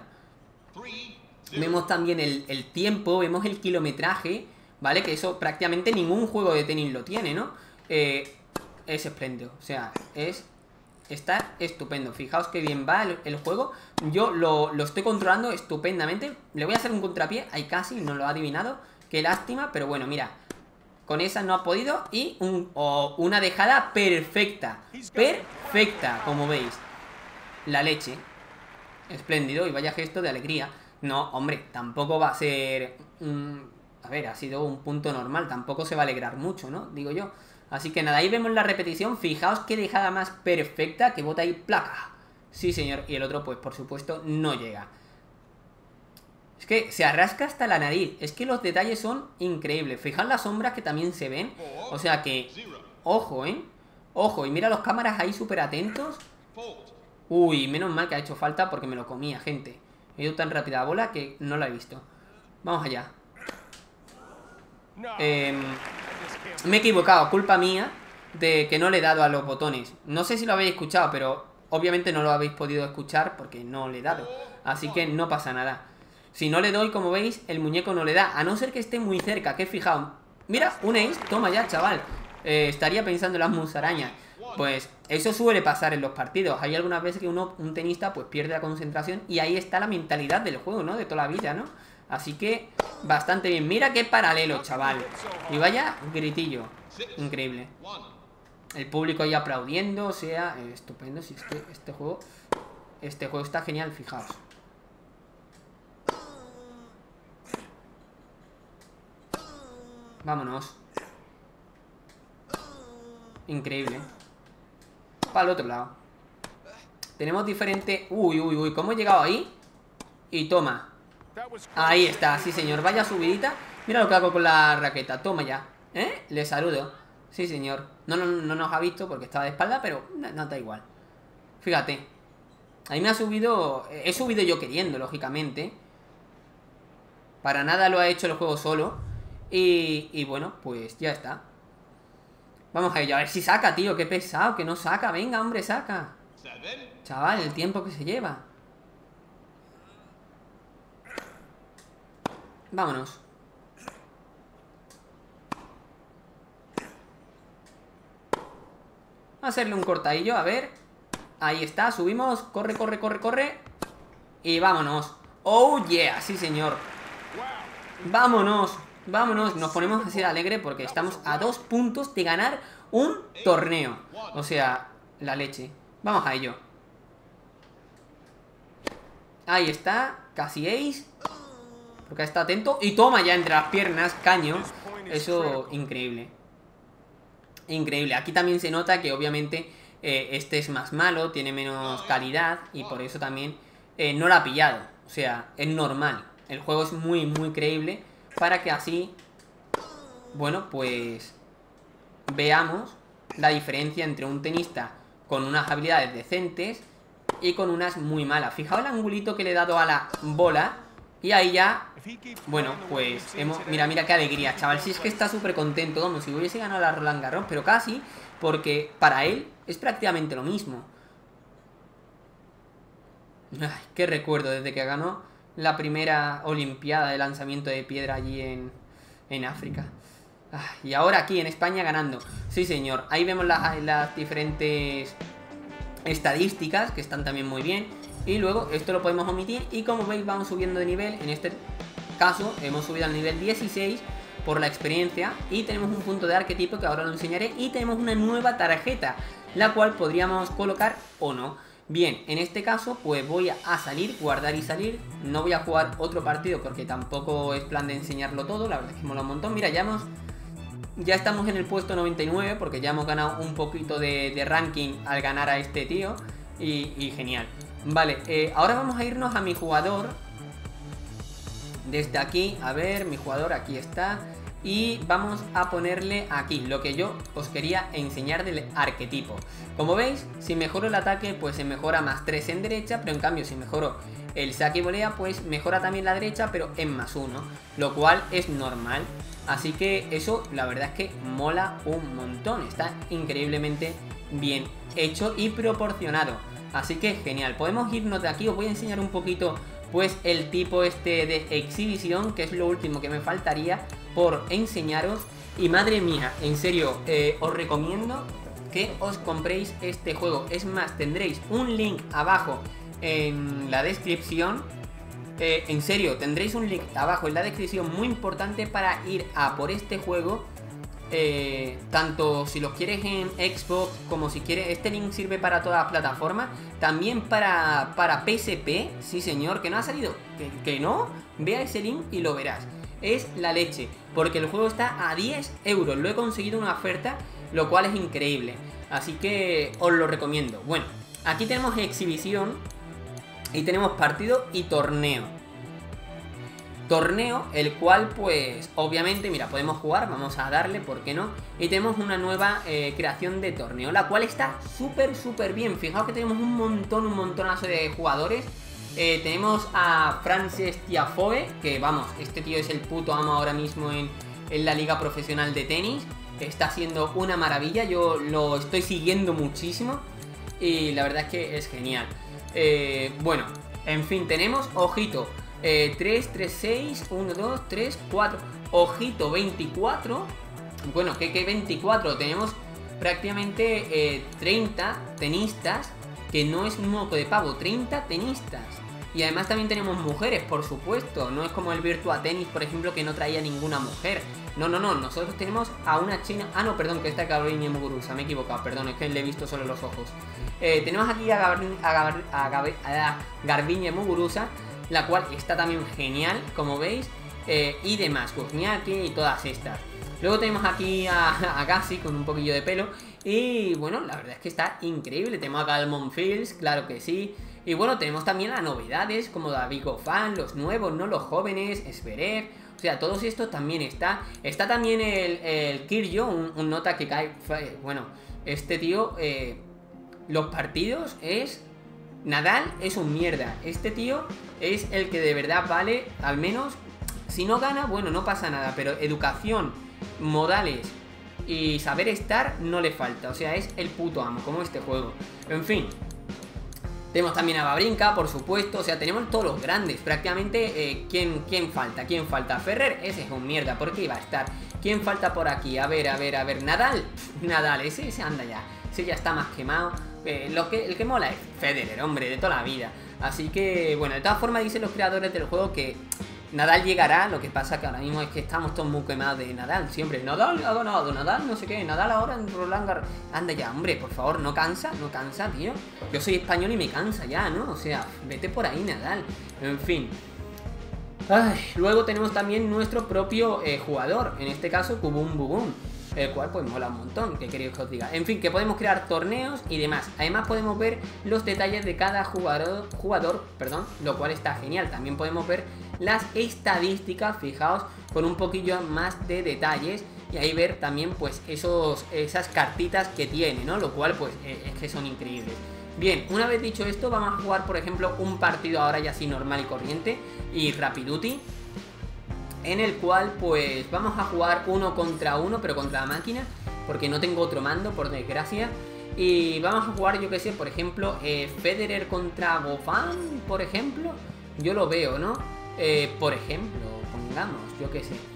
Vemos también el tiempo, vemos el kilometraje, ¿vale? Que eso prácticamente ningún juego de tenis lo tiene, ¿no? Es espléndido, o sea, está estupendo. Fijaos que bien va el juego. Yo lo estoy controlando estupendamente. Le voy a hacer un contrapié, ahí casi, no lo ha adivinado. Qué lástima, pero bueno, mira. Con esa no ha podido y una dejada perfecta. Perfecta, como veis. La leche. Espléndido y vaya gesto de alegría. No, hombre, tampoco va a ser... a ver, ha sido un punto normal. Tampoco se va a alegrar mucho, ¿no? Digo yo. Así que nada, ahí vemos la repetición. Fijaos qué dejada más perfecta. Que bota ahí, placa. Sí, señor. Y el otro, pues por supuesto, no llega. Es que se arrasca hasta la nariz. Es que los detalles son increíbles. Fijad las sombras que también se ven. O sea que... Ojo, ¿eh? Ojo, y mira los cámaras ahí súper atentos. Uy, menos mal que ha hecho falta porque me lo comía, gente. He ido tan rápida la bola que no la he visto. Vamos allá. Me he equivocado, culpa mía de que no le he dado a los botones. No sé si lo habéis escuchado, pero... Obviamente no lo habéis podido escuchar porque no le he dado, así que no pasa nada. Si no le doy, como veis, el muñeco no le da, a no ser que esté muy cerca, que fijaos. Mira, un ace, toma ya, chaval. Estaría pensando en las musarañas. Pues eso suele pasar en los partidos. Hay algunas veces que un tenista pues pierde la concentración y ahí está la mentalidad del juego, ¿no? De toda la vida, ¿no? Así que bastante bien. Mira qué paralelo, chaval. Y vaya gritillo. Increíble. El público ahí aplaudiendo, o sea, estupendo. Si es que este juego está genial, fijaos. Vámonos. Increíble. Para el otro lado. Tenemos diferente... Uy, uy, uy, ¿cómo he llegado ahí? Y toma. Ahí está, sí señor, vaya subidita. Mira lo que hago con la raqueta, toma ya. Le saludo. Sí señor. No nos ha visto porque estaba de espalda, pero no da igual. Fíjate. Ahí me ha subido... He subido yo queriendo, lógicamente. Para nada lo ha hecho el juego solo. Y bueno, pues ya está. Vamos a ello, a ver si saca, tío. Qué pesado, que no saca. Venga, hombre, saca. Chaval, el tiempo que se lleva. Vámonos. Vamos a hacerle un cortadillo, a ver. Ahí está, subimos. Corre, corre, corre, corre. Y vámonos. Oh yeah, sí señor. Vámonos. Vámonos, nos ponemos así de alegre porque estamos a 2 puntos de ganar un torneo. O sea, la leche. Vamos a ello. Ahí está, casi ace. Porque está atento. Y toma ya entre las piernas, caño. Eso, increíble. Increíble, aquí también se nota que obviamente este es más malo, tiene menos calidad. Y por eso también no lo ha pillado. O sea, es normal. El juego es muy, muy creíble. Para que así, bueno, pues veamos la diferencia entre un tenista con unas habilidades decentes y con unas muy malas. Fijaos el angulito que le he dado a la bola. Y ahí ya, bueno, pues mira, mira qué alegría, chaval. Si es que está súper contento, como si hubiese ganado la Roland Garros. Pero casi, porque para él es prácticamente lo mismo. Ay, qué recuerdo desde que ganó la primera olimpiada de lanzamiento de piedra allí en África. Y ahora aquí en España ganando. Sí señor, ahí vemos las diferentes estadísticas que están también muy bien. Y luego esto lo podemos omitir. Y como veis vamos subiendo de nivel. En este caso hemos subido al nivel 16 por la experiencia. Y tenemos un punto de arquetipo que ahora lo enseñaré. Y tenemos una nueva tarjeta, la cual podríamos colocar o no. Bien, en este caso pues voy a salir, guardar y salir. No voy a jugar otro partido porque tampoco es plan de enseñarlo todo. La verdad es que mola un montón. Mira, ya estamos en el puesto 99 porque ya hemos ganado un poquito de ranking al ganar a este tío. Y genial. Vale, ahora vamos a irnos a mi jugador. Desde aquí, a ver, mi jugador aquí está. Y vamos a ponerle aquí lo que yo os quería enseñar del arquetipo. Como veis, si mejoro el ataque, pues se mejora más 3 en derecha. Pero en cambio, si mejoro el saque y volea, pues mejora también la derecha, pero en más 1. Lo cual es normal. Así que eso, la verdad es que mola un montón. Está increíblemente bien hecho y proporcionado. Así que genial. Podemos irnos de aquí. Os voy a enseñar un poquito pues el tipo este de exhibición, que es lo último que me faltaría por enseñaros. Y madre mía, en serio, os recomiendo que os compréis este juego. Es más, tendréis un link abajo en la descripción. En serio, tendréis un link abajo en la descripción muy importante para ir a por este juego. Tanto si lo quieres en Xbox como si quieres. Este link sirve para todas las plataformas. También para PSP. Sí señor, que no ha salido, que no. Vea ese link y lo verás. Es la leche, porque el juego está a 10 euros. Lo he conseguido en una oferta, lo cual es increíble. Así que os lo recomiendo. Bueno, aquí tenemos exhibición y tenemos partido y torneo. Torneo, el cual pues obviamente, mira, podemos jugar, vamos a darle, ¿por qué no? Y tenemos una nueva creación de torneo, la cual está súper bien. Fijaos que tenemos un montonazo de jugadores. Tenemos a Frances Tiafoe, que vamos, este tío es el puto amo ahora mismo en la liga profesional de tenis. Está siendo una maravilla, yo lo estoy siguiendo muchísimo. y la verdad es que es genial. Bueno, en fin, tenemos, ojito, 3, 3, 6, 1, 2, 3, 4, ojito, 24. Bueno, que 24, tenemos prácticamente 30 tenistas, que no es un moco de pavo, 30 tenistas. Y además también tenemos mujeres, por supuesto. No es como el Virtua Tennis, por ejemplo, que no traía ninguna mujer. No, no, no. Nosotros tenemos a una china... Ah, no, perdón, que esta es Garbiñe Muguruza. Me he equivocado, perdón. Es que le he visto solo los ojos. Tenemos aquí a Garbiñe Muguruza, la cual está también genial, como veis. Y demás, Wozniacki y todas estas. Luego tenemos aquí a Gassi con un poquillo de pelo. Y bueno, la verdad es que está increíble. Tenemos a Galmon Fields, claro que sí. Y bueno, tenemos también a novedades como David Goffin, los nuevos, ¿no? Los jóvenes, Zverev. O sea, todos estos también está. Está también el Kyrgios, un nota que cae. Bueno, este tío, los partidos es... Nadal es un mierda. Este tío es el que de verdad vale, al menos, si no gana, bueno, no pasa nada. Pero educación, modales y saber estar no le falta. O sea, es el puto amo, como este juego. En fin. Tenemos también a Wawrinka, por supuesto. O sea, tenemos todos los grandes. Prácticamente, ¿quién falta? ¿Quién falta? Ferrer, ese es un mierda. ¿Por qué iba a estar? ¿Quién falta por aquí? A ver. Nadal. Nadal, ese anda ya. Ese ya está más quemado. El que mola es Federer, hombre, de toda la vida. Así que, bueno, de todas formas dicen los creadores del juego que Nadal llegará. Lo que pasa que ahora mismo es que estamos todos muy quemados de Nadal. Siempre, Nadal ha ganado, Nadal no sé qué, Nadal ahora en Roland Garros. Anda ya, hombre, por favor, no cansa, tío. Yo soy español y me cansa ya, ¿no? O sea, vete por ahí, Nadal. En fin. Ay, luego tenemos también nuestro propio jugador. En este caso, Kubum Bubum. El cual pues mola un montón, que queréis que os diga. En fin, que podemos crear torneos y demás. Además podemos ver los detalles de cada jugador, lo cual está genial. También podemos ver las estadísticas, fijaos, con un poquillo más de detalles. Y ahí ver también pues esas cartitas que tiene, ¿no? Lo cual pues es que son increíbles. Bien, una vez dicho esto, vamos a jugar por ejemplo un partido ahora ya así normal y corriente y rapiduti, en el cual pues vamos a jugar 1 contra 1, pero contra la máquina, porque no tengo otro mando, por desgracia. Y vamos a jugar, yo que sé, por ejemplo, Federer contra Goffin, por ejemplo. Yo lo veo, ¿no? Por ejemplo, pongamos, yo que sé.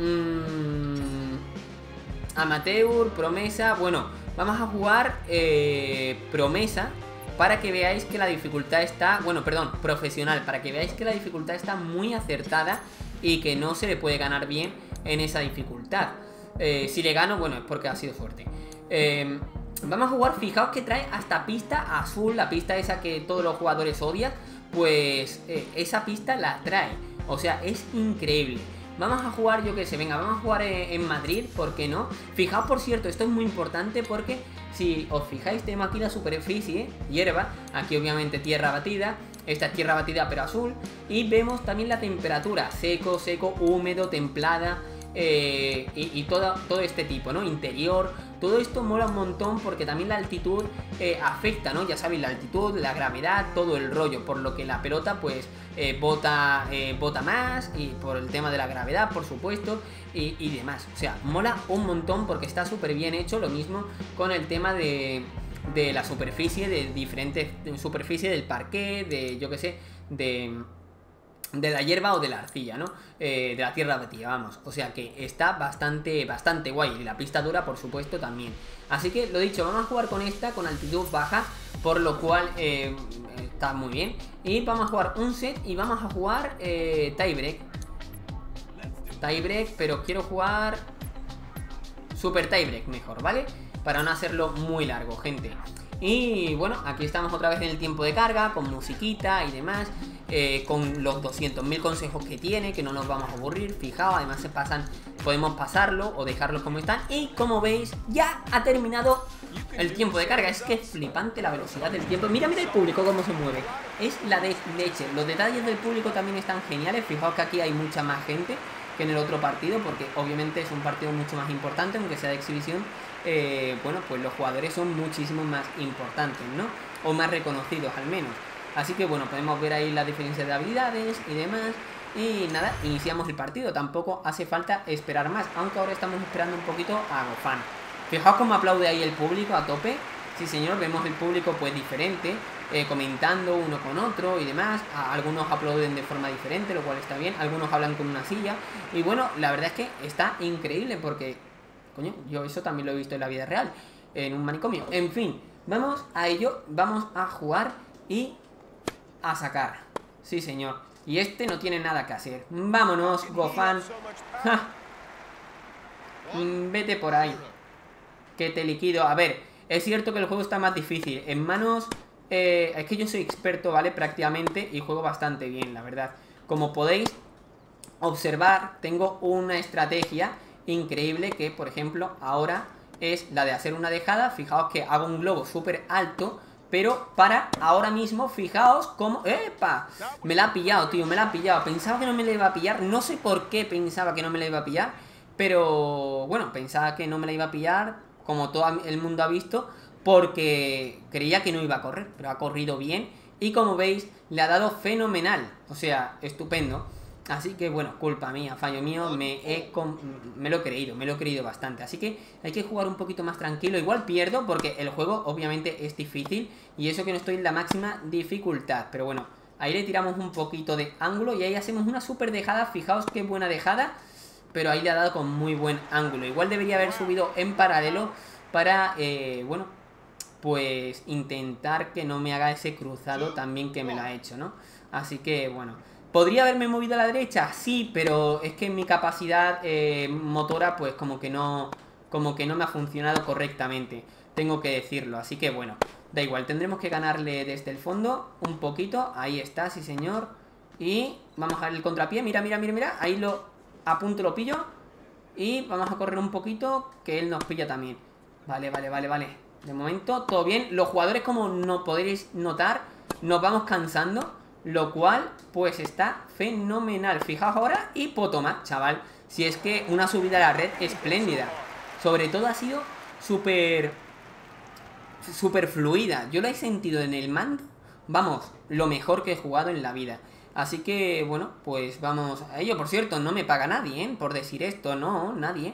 Amateur, promesa. Bueno, vamos a jugar promesa, para que veáis que la dificultad está... Bueno, perdón, profesional, para que veáis que la dificultad está muy acertada y que no se le puede ganar bien en esa dificultad. Si le gano, bueno, es porque ha sido suerte. Vamos a jugar, fijaos que trae hasta pista azul, la pista esa que todos los jugadores odian. Pues esa pista la trae. O sea, es increíble. Vamos a jugar, yo que sé, venga, vamos a jugar en Madrid, ¿por qué no? Fijaos, por cierto, esto es muy importante porque si os fijáis, tenemos aquí la superficie, hierba, aquí obviamente tierra batida, esta es tierra batida pero azul, y vemos también la temperatura, seco, seco, húmedo, templada, y todo este tipo, ¿no? Interior, todo esto mola un montón porque también la altitud afecta, ¿no? Ya sabéis, la altitud, la gravedad, todo el rollo, por lo que la pelota pues bota más, y por el tema de la gravedad, por supuesto, y demás. O sea, mola un montón porque está súper bien hecho. Lo mismo con el tema de la superficie, de diferentes superficies del parqué, de yo que sé, de la hierba o de la arcilla, ¿no? De la tierra batida, vamos. O sea que está bastante guay. Y la pista dura, por supuesto, también. Así que, lo dicho, vamos a jugar con esta, con altitud baja, por lo cual está muy bien. Y vamos a jugar un set y vamos a jugar tiebreak. Tiebreak, pero quiero jugar super tiebreak mejor, ¿vale? Para no hacerlo muy largo, gente. Y bueno, aquí estamos otra vez en el tiempo de carga, con musiquita y demás, con los 200.000 consejos que tiene, que no nos vamos a aburrir. Fijaos, además podemos pasarlo o dejarlos como están. Y como veis, ya ha terminado el tiempo de carga. Es que es flipante la velocidad del tiempo. Mira el público cómo se mueve. Es la de leche. Los detalles del público también están geniales. Fijaos que aquí hay mucha más gente que en el otro partido, porque obviamente es un partido mucho más importante, aunque sea de exhibición. Bueno, pues los jugadores son muchísimo más importantes, ¿no? O más reconocidos al menos. Así que bueno, podemos ver ahí la diferencia de habilidades y demás. Y nada, iniciamos el partido. Tampoco hace falta esperar más, aunque ahora estamos esperando un poquito a Goffin. Fijaos cómo aplaude ahí el público a tope. Sí, señor, vemos el público pues diferente, comentando uno con otro y demás. Algunos aplauden de forma diferente, lo cual está bien. Algunos hablan con una silla. Y bueno, la verdad es que está increíble porque, coño, yo eso también lo he visto en la vida real, en un manicomio. En fin, vamos a ello, vamos a jugar y a sacar. Sí, señor. Y este no tiene nada que hacer. Vámonos, Gohan. ¡Ja! Vete por ahí, que te liquido. A ver, es cierto que el juego está más difícil. En manos... es que yo soy experto, ¿vale? Prácticamente. Y juego bastante bien, la verdad. Como podéis observar, tengo una estrategia increíble que, por ejemplo, ahora es la de hacer una dejada. Fijaos que hago un globo súper alto, pero para ahora mismo, fijaos cómo... ¡Epa! Me la ha pillado, tío, me la ha pillado. Pensaba que no me la iba a pillar. No sé por qué pensaba que no me la iba a pillar, pero bueno, pensaba que no me la iba a pillar, como todo el mundo ha visto, porque creía que no iba a correr, pero ha corrido bien. Y como veis, le ha dado fenomenal. O sea, estupendo. Así que bueno, culpa mía, fallo mío, me lo he creído bastante. Así que hay que jugar un poquito más tranquilo. Igual pierdo porque el juego obviamente es difícil y eso que no estoy en la máxima dificultad. Pero bueno, ahí le tiramos un poquito de ángulo y ahí hacemos una súper dejada. Fijaos qué buena dejada, pero ahí le ha dado con muy buen ángulo. Igual debería haber subido en paralelo para, bueno, pues intentar que no me haga ese cruzado también que me lo ha hecho, ¿no? Así que bueno, ¿podría haberme movido a la derecha? Sí, pero es que mi capacidad motora pues como que no me ha funcionado correctamente, tengo que decirlo. Así que bueno, da igual, tendremos que ganarle desde el fondo un poquito. Ahí está, sí señor. Y vamos a ver el contrapié, mira, mira, mira, mira. Ahí lo apunto, lo pillo. Y vamos a correr un poquito, que él nos pilla también. Vale, vale, vale, vale. De momento, todo bien. Los jugadores, como no podréis notar, nos vamos cansando, lo cual, pues está fenomenal. Fijaos ahora y potoma, chaval. Si es que una subida a la red espléndida. Sobre todo ha sido súper fluida. Yo lo he sentido en el mando, vamos, lo mejor que he jugado en la vida. Así que, bueno, pues vamos a ello. Por cierto, no me paga nadie, ¿eh? Por decir esto, no, nadie.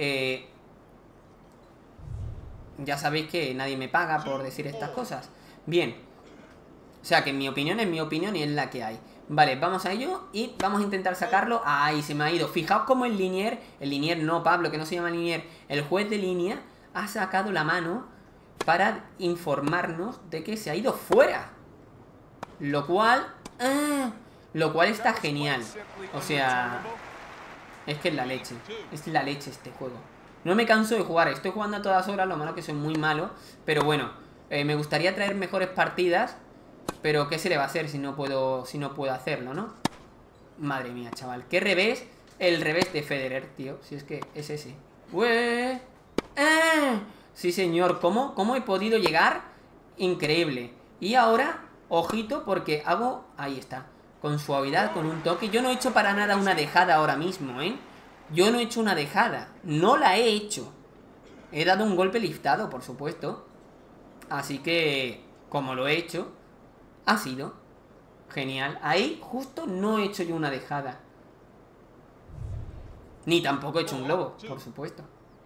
Ya sabéis que nadie me paga por decir estas cosas. Bien. O sea, que mi opinión es mi opinión y es la que hay. Vale, vamos a ello y vamos a intentar sacarlo. ¡Ay, se me ha ido! Fijaos cómo el linier no, Pablo, que no se llama linier, el juez de línea ha sacado la mano para informarnos de que se ha ido fuera. Lo cual está genial. O sea, es que es la leche. Es la leche este juego. No me canso de jugar. Estoy jugando a todas horas, lo malo que soy muy malo. Pero bueno, me gustaría traer mejores partidas. Pero ¿qué se le va a hacer si no puedo hacerlo, no? Madre mía, chaval. ¿Qué revés? El revés de Federer, tío. Si es que es ese. ¡Ué! Sí, señor. ¿Cómo he podido llegar? Increíble. Y ahora, ojito, porque hago... Ahí está. Con suavidad, con un toque. Yo no he hecho para nada una dejada ahora mismo, ¿eh? Yo no he hecho una dejada. No la he hecho. He dado un golpe liftado, por supuesto. Así que, como lo he hecho, ha sido genial. Ahí justo no he hecho yo una dejada. Ni tampoco he hecho un globo, por supuesto.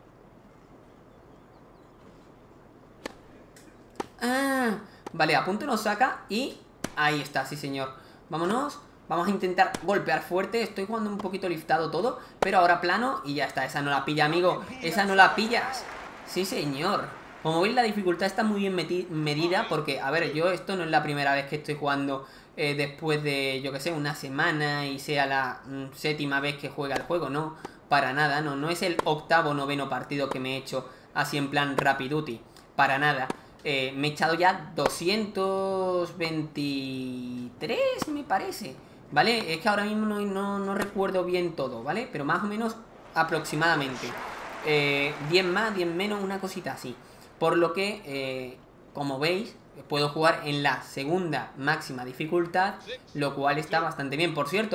Vale, a punto nos saca y ahí está, sí señor. Vámonos. Vamos a intentar golpear fuerte. Estoy jugando un poquito liftado todo, pero ahora plano y ya está. Esa no la pilla, amigo. Esa no la pillas. Sí, señor. Como veis, la dificultad está muy bien medida porque, a ver, yo esto no es la primera vez que estoy jugando después de, yo que sé, una semana y sea la séptima vez que juega el juego. No, para nada, no es el octavo, noveno partido que me he hecho así en plan Rapiduty. Para nada. Me he echado ya 223, me parece. ¿Vale? Es que ahora mismo no recuerdo bien todo, ¿vale? Pero más o menos aproximadamente 10 más, 10 menos, una cosita así. Por lo que, como veis, puedo jugar en la segunda máxima dificultad, lo cual está bastante bien. Por cierto,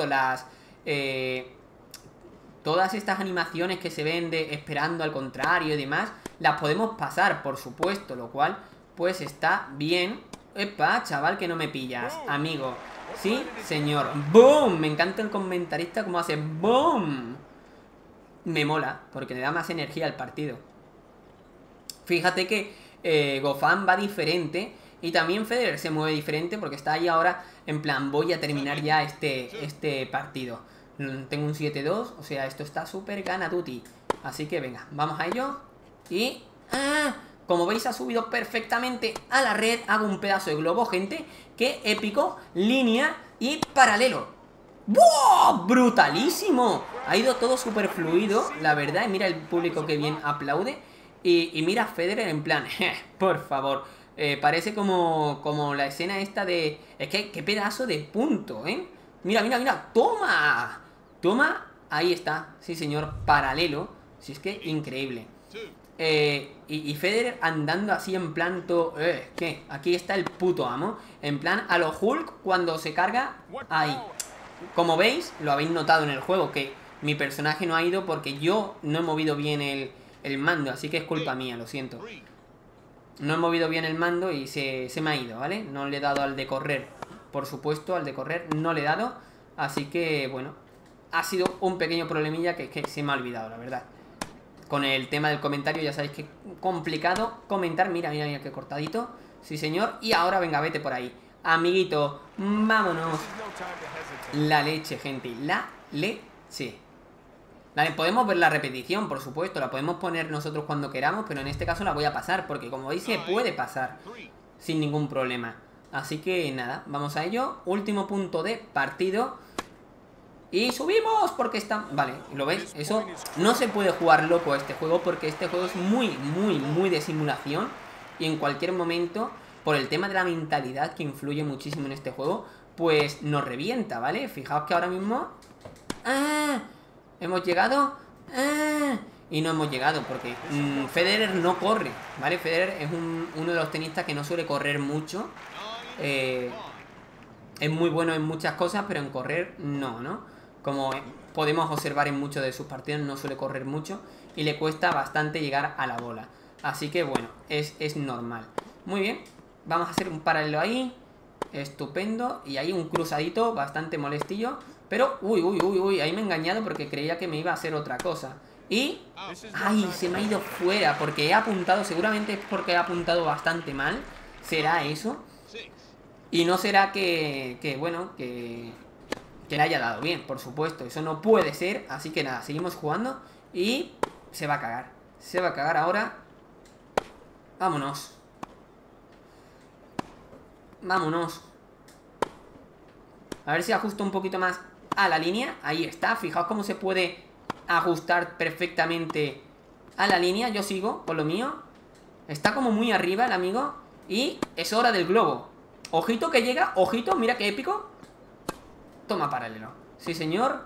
todas estas animaciones que se ven de esperando al contrario y demás, las podemos pasar, por supuesto, lo cual, pues está bien. Epa, chaval, que no me pillas, amigo. Sí, señor. ¡Boom! Me encanta el comentarista como hace ¡boom! Me mola, porque le da más energía al partido. Fíjate que Goffin va diferente. Y también Federer se mueve diferente porque está ahí ahora en plan, voy a terminar ya este partido. Tengo un 7-2, o sea, esto está súper ganaduti. Así que venga, vamos a ello. Y... como veis ha subido perfectamente a la red. Hago un pedazo de globo, gente. ¡Qué épico! Línea y paralelo. ¡Wow! ¡Brutalísimo! Ha ido todo súper fluido, la verdad. Y mira el público que bien aplaude. Y mira a Federer en plan, por favor. Parece como la escena esta de... Es que qué pedazo de punto, ¿eh? Mira, mira, mira. ¡Toma! Toma. Ahí está. Sí, señor. Paralelo. Si es que increíble. Y Federer andando así en plan todo... ¿qué? Aquí está el puto amo. En plan a lo Hulk cuando se carga. Ahí. Como veis, lo habéis notado en el juego, que mi personaje no ha ido porque yo no he movido bien el mando. Así que es culpa mía, lo siento. No he movido bien el mando y se me ha ido, ¿vale? No le he dado al de correr. Por supuesto, al de correr no le he dado. Así que, bueno, ha sido un pequeño problemilla que se me ha olvidado, la verdad. Con el tema del comentario, ya sabéis que es complicado comentar. Mira, mira, mira, qué cortadito. Sí, señor. Y ahora, venga, vete por ahí. Amiguito, vámonos. La leche, gente. La leche. Podemos ver la repetición, por supuesto. La podemos poner nosotros cuando queramos, pero en este caso la voy a pasar, porque como veis se puede pasar sin ningún problema. Así que nada, vamos a ello. Último punto de partido. Y subimos, porque está... Vale, ¿lo veis? Eso no se puede jugar loco a este juego, porque este juego es muy, muy, muy de simulación. Y en cualquier momento, por el tema de la mentalidad que influye muchísimo en este juego, pues nos revienta, ¿vale? Fijaos que ahora mismo... ¿Hemos llegado? Y no hemos llegado porque Federer no corre, ¿vale? Federer es uno de los tenistas que no suele correr mucho. Es muy bueno en muchas cosas, pero en correr no, ¿no? Como podemos observar en muchos de sus partidos, no suele correr mucho y le cuesta bastante llegar a la bola. Así que bueno, es normal. Muy bien, vamos a hacer un paralelo ahí. Estupendo. Y ahí un cruzadito bastante molestillo. Pero, uy, ahí me he engañado porque creía que me iba a hacer otra cosa. Y... ¡ay! Se me ha ido fuera porque he apuntado, seguramente es porque he apuntado bastante mal. ¿Será eso? Y no será bueno, que le haya dado bien, por supuesto. Eso no puede ser, así que nada, seguimos jugando. Y se va a cagar. Se va a cagar ahora. Vámonos. Vámonos. A ver si ajusto un poquito más a la línea. Ahí está, fijaos cómo se puede ajustar perfectamente a la línea. Yo sigo con lo mío. Está como muy arriba el amigo. Y es hora del globo. Ojito que llega, ojito, mira qué épico. Toma paralelo. Sí, señor.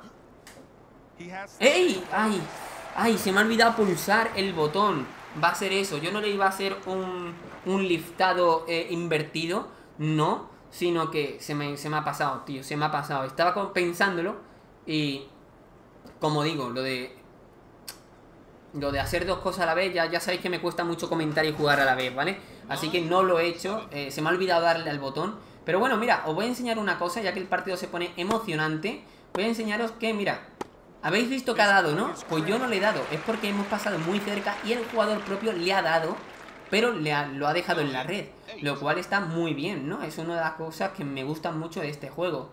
¡Ey! ¡Ay! ¡Ay! Se me ha olvidado pulsar el botón. Va a ser eso. Yo no le iba a hacer un liftado invertido. No. Sino que se me ha pasado, tío. Se me ha pasado. Estaba pensándolo. Y... como digo, lo de hacer dos cosas a la vez, ya sabéis que me cuesta mucho comentar y jugar a la vez, ¿vale? Así que no lo he hecho, se me ha olvidado darle al botón. Pero bueno, mira, os voy a enseñar una cosa, ya que el partido se pone emocionante. Voy a enseñaros que, mira, habéis visto que ha dado, ¿no? Pues yo no le he dado, es porque hemos pasado muy cerca y el jugador propio le ha dado, pero lo ha dejado en la red, lo cual está muy bien, ¿no? Es una de las cosas que me gustan mucho de este juego.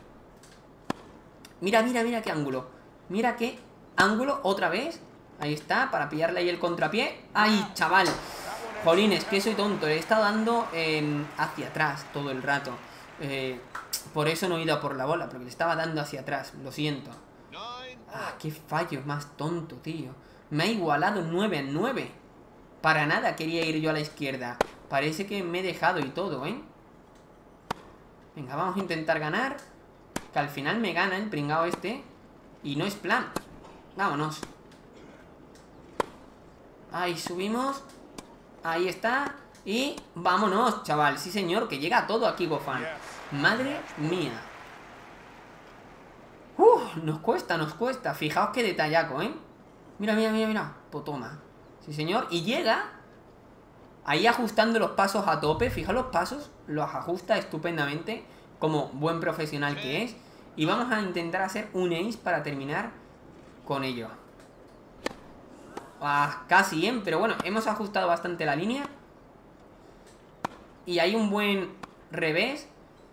Mira, mira, mira qué ángulo. Mira qué ángulo, otra vez. Ahí está, para pillarle ahí el contrapié. ¡Ay, chaval! Jolines, que soy tonto. Le he estado dando hacia atrás todo el rato. Por eso no he ido a por la bola, porque le estaba dando hacia atrás. Lo siento. ¡Ah, qué fallo más tonto, tío! Me ha igualado 9-9. Para nada quería ir yo a la izquierda. Parece que me he dejado y todo, ¿eh? Venga, vamos a intentar ganar. Que al final me gana el pringao este. Y no es plan. Vámonos. Ahí subimos. Ahí está. Y vámonos, chaval. Sí, señor, que llega todo aquí, Goffin. Madre mía. Nos cuesta, nos cuesta. Fijaos qué detallaco, ¿eh? Mira, mira, mira, mira. Pues toma. Sí, señor. Y llega ahí ajustando los pasos a tope. Fijaos los pasos. Los ajusta estupendamente. Como buen profesional que es. Y vamos a intentar hacer un ace para terminar con ello. Casi, ¿eh? Pero bueno, hemos ajustado bastante la línea. y hay un buen revés.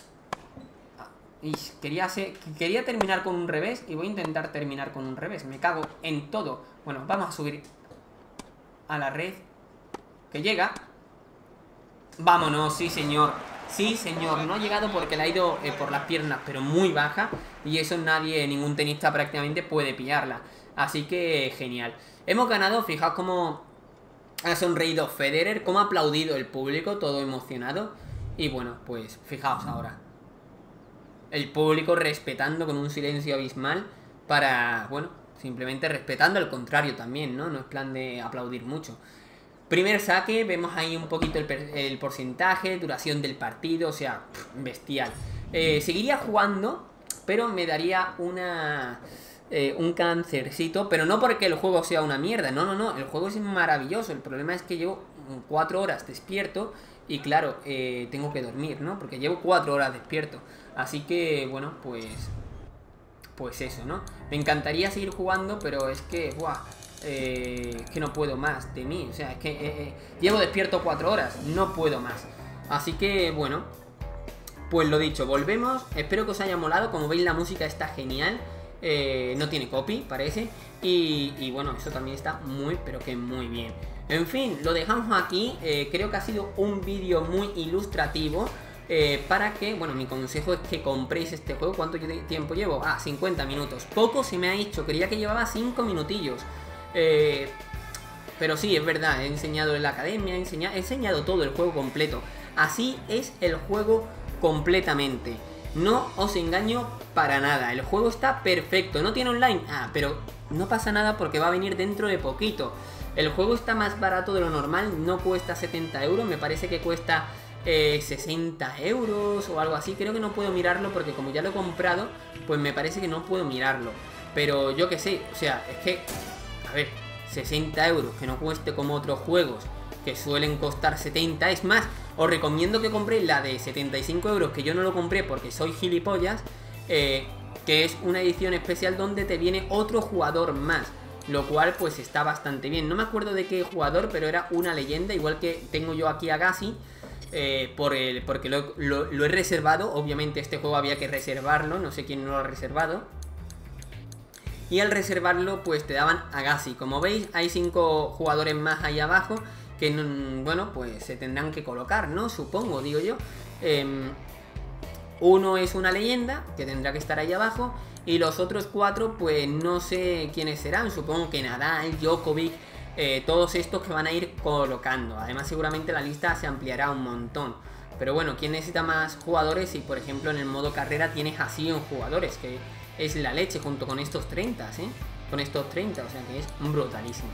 Y quería terminar con un revés y voy a intentar terminar con un revés. Me cago en todo. Bueno, vamos a subir a la red. Que llega. Vámonos, sí señor. Sí señor, no ha llegado porque le ha ido por las piernas, pero muy baja. Y eso ningún tenista prácticamente puede pillarla. Así que genial. Hemos ganado, fijaos cómo ha sonreído Federer, cómo ha aplaudido el público, todo emocionado. Y bueno, pues fijaos ahora. El público respetando con un silencio abismal para, bueno, simplemente respetando al contrario también, ¿no? No es plan de aplaudir mucho. Primer saque, vemos ahí un poquito el porcentaje, duración del partido, o sea, bestial. Seguiría jugando, pero me daría un cancercito, pero no porque el juego sea una mierda, no, el juego es maravilloso. El problema es que llevo 4 horas despierto y claro, tengo que dormir, ¿no? Porque llevo 4 horas despierto. Así que, bueno, pues eso, ¿no? Me encantaría seguir jugando, pero es que, ¡buah! Es que no puedo más de mí. O sea, es que llevo despierto 4 horas, no puedo más. Así que, bueno, pues lo dicho, volvemos. Espero que os haya molado. Como veis, la música está genial. No tiene copy, parece. Y bueno, eso también está muy, pero que muy bien. En fin, lo dejamos aquí. Creo que ha sido un vídeo muy ilustrativo. Para que, bueno, mi consejo es que compréis este juego. ¿Cuánto tiempo llevo? 50 minutos. Poco se me ha hecho, creía que llevaba 5 minutillos. Pero sí, es verdad, he enseñado en la academia, he enseñado todo el juego completo. Así es el juego completamente. No os engaño para nada, el juego está perfecto. ¿No tiene online? Pero no pasa nada porque va a venir dentro de poquito. El juego está más barato de lo normal, no cuesta 70 euros, me parece que cuesta 60 euros o algo así. Creo que no puedo mirarlo porque como ya lo he comprado, pues me parece que no puedo mirarlo. Pero yo qué sé, o sea, es que, a ver, 60 euros, que no cueste como otros juegos que suelen costar 70. Es más, os recomiendo que compréis la de 75 euros, que yo no lo compré porque soy gilipollas, que es una edición especial donde te viene otro jugador más, lo cual pues está bastante bien. No me acuerdo de qué jugador, pero era una leyenda, igual que tengo yo aquí a Gassi. Porque lo he reservado. Obviamente este juego había que reservarlo, no sé quién no lo ha reservado. Y al reservarlo pues te daban Agassi. Como veis hay 5 jugadores más ahí abajo que, bueno, pues se tendrán que colocar, ¿no? Supongo, digo yo. Uno es una leyenda que tendrá que estar ahí abajo. Y los otros 4 pues no sé quiénes serán. Supongo que Nadal, Djokovic, todos estos que van a ir colocando. Además seguramente la lista se ampliará un montón. Pero bueno, ¿quién necesita más jugadores? Si por ejemplo en el modo carrera tienes a 100 jugadores, que es la leche junto con estos 30, con estos 30, o sea que es brutalísimo.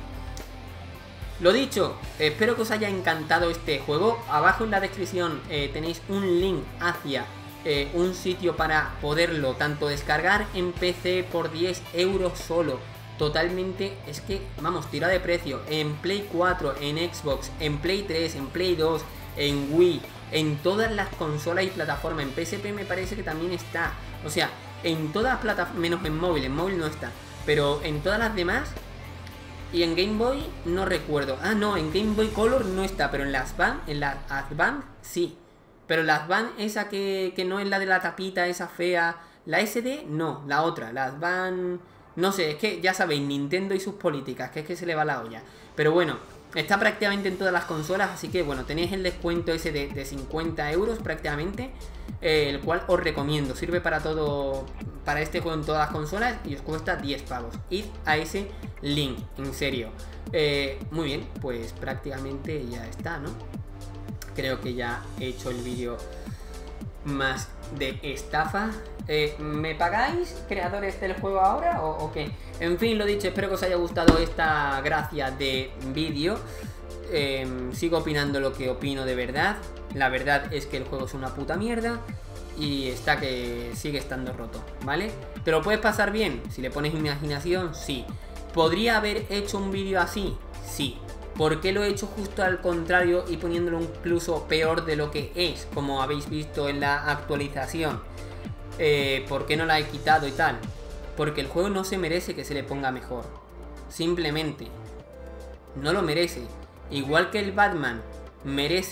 Lo dicho, espero que os haya encantado este juego. Abajo en la descripción tenéis un link hacia un sitio para poderlo tanto descargar en PC por 10 euros solo. Totalmente, es que, vamos, tira de precio. En Play 4, en Xbox, en Play 3, en Play 2, en Wii, en todas las consolas y plataformas. En PSP me parece que también está. O sea, en todas las plataformas, menos en móvil no está. Pero en todas las demás. Y en Game Boy no recuerdo. No, en Game Boy Color no está, pero en la Advance sí. Pero la Advance, esa que no es la de la tapita, esa fea. La SD, no, la otra, la Advance. No sé, es que ya sabéis, Nintendo y sus políticas, que es que se le va la olla. Pero bueno, está prácticamente en todas las consolas, así que bueno, tenéis el descuento ese de 50 euros prácticamente, el cual os recomiendo. Sirve para todo, para este juego en todas las consolas y os cuesta 10 pavos. Id a ese link, en serio. Muy bien, pues prácticamente ya está, ¿no? Creo que ya he hecho el vídeo más de estafa. ¿Me pagáis, creadores del juego, ahora o qué? En fin, lo dicho, espero que os haya gustado esta gracia de vídeo. Sigo opinando lo que opino de verdad. La verdad es que el juego es una puta mierda y está que sigue estando roto, ¿vale? ¿Te lo puedes pasar bien? Si le pones imaginación, sí. ¿Podría haber hecho un vídeo así? Sí. ¿Por qué lo he hecho justo al contrario y poniéndolo incluso peor de lo que es, como habéis visto en la actualización? ¿Por qué no la he quitado y tal? Porque el juego no se merece que se le ponga mejor. Simplemente no lo merece. Igual que el Batman merece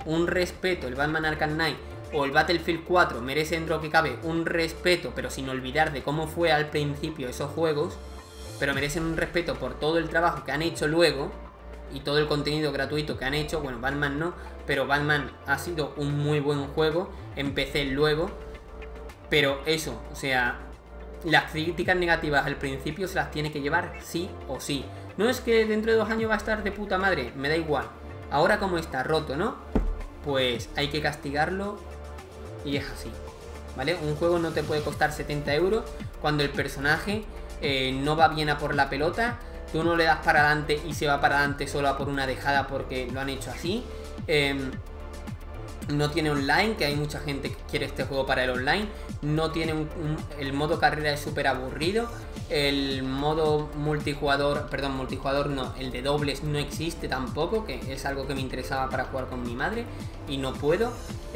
un respeto, el Batman Arkham Knight o el Battlefield 4 merece dentro de lo que cabe un respeto, pero sin olvidar de cómo fue al principio esos juegos, pero merecen un respeto por todo el trabajo que han hecho luego y todo el contenido gratuito que han hecho. Bueno, Batman no, pero Batman ha sido un muy buen juego, empecé luego, pero eso, o sea, las críticas negativas al principio se las tiene que llevar sí o sí. No es que dentro de 2 años va a estar de puta madre, me da igual. Ahora como está roto, ¿no? Pues hay que castigarlo y es así, ¿vale? Un juego no te puede costar 70 euros cuando el personaje no va bien a por la pelota, tú no le das para adelante y se va para adelante solo a por una dejada porque lo han hecho así. No tiene online, que hay mucha gente que quiere este juego para el online. No tiene el modo carrera es súper aburrido. El modo multijugador, perdón, multijugador no, el de dobles no existe tampoco, que es algo que me interesaba para jugar con mi madre y no puedo.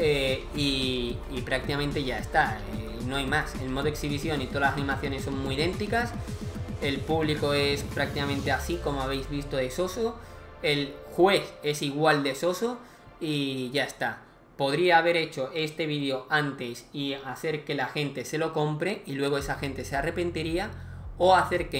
Y prácticamente ya está, no hay más. El modo exhibición y todas las animaciones son muy idénticas. El público es prácticamente así, como habéis visto, de soso. El juez es igual de soso y ya está. Podría haber hecho este vídeo antes y hacer que la gente se lo compre y luego esa gente se arrepentiría, o hacer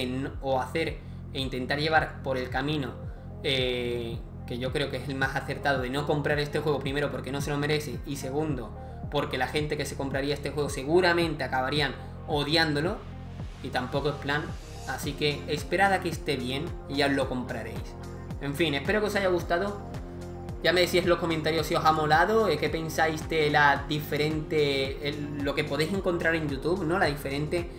e intentar llevar por el camino que yo creo que es el más acertado, de no comprar este juego, primero porque no se lo merece y segundo porque la gente que se compraría este juego seguramente acabarían odiándolo y tampoco es plan. Así que esperad a que esté bien y ya os lo compraréis. En fin, espero que os haya gustado. Ya me decís en los comentarios si os ha molado, qué pensáis de la diferente, lo que podéis encontrar en YouTube, ¿no? La diferente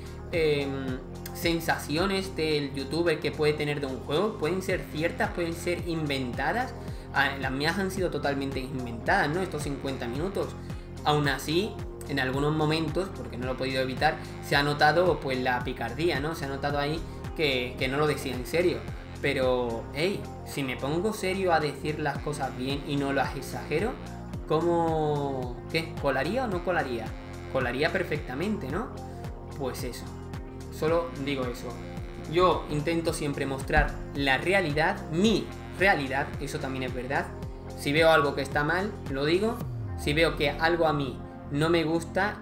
sensaciones del youtuber que puede tener de un juego. Pueden ser ciertas, pueden ser inventadas. Las mías han sido totalmente inventadas, ¿no? Estos 50 minutos. Aún así, en algunos momentos, porque no lo he podido evitar, se ha notado pues la picardía, ¿no? Se ha notado ahí que no lo decía en serio. Pero, hey, si me pongo serio a decir las cosas bien y no las exagero, ¿cómo? ¿Qué? ¿Colaría o no colaría? Colaría perfectamente, ¿no? Pues eso. Solo digo eso. Yo intento siempre mostrar la realidad, mi realidad, eso también es verdad. Si veo algo que está mal, lo digo. Si veo que algo a mí no me gusta,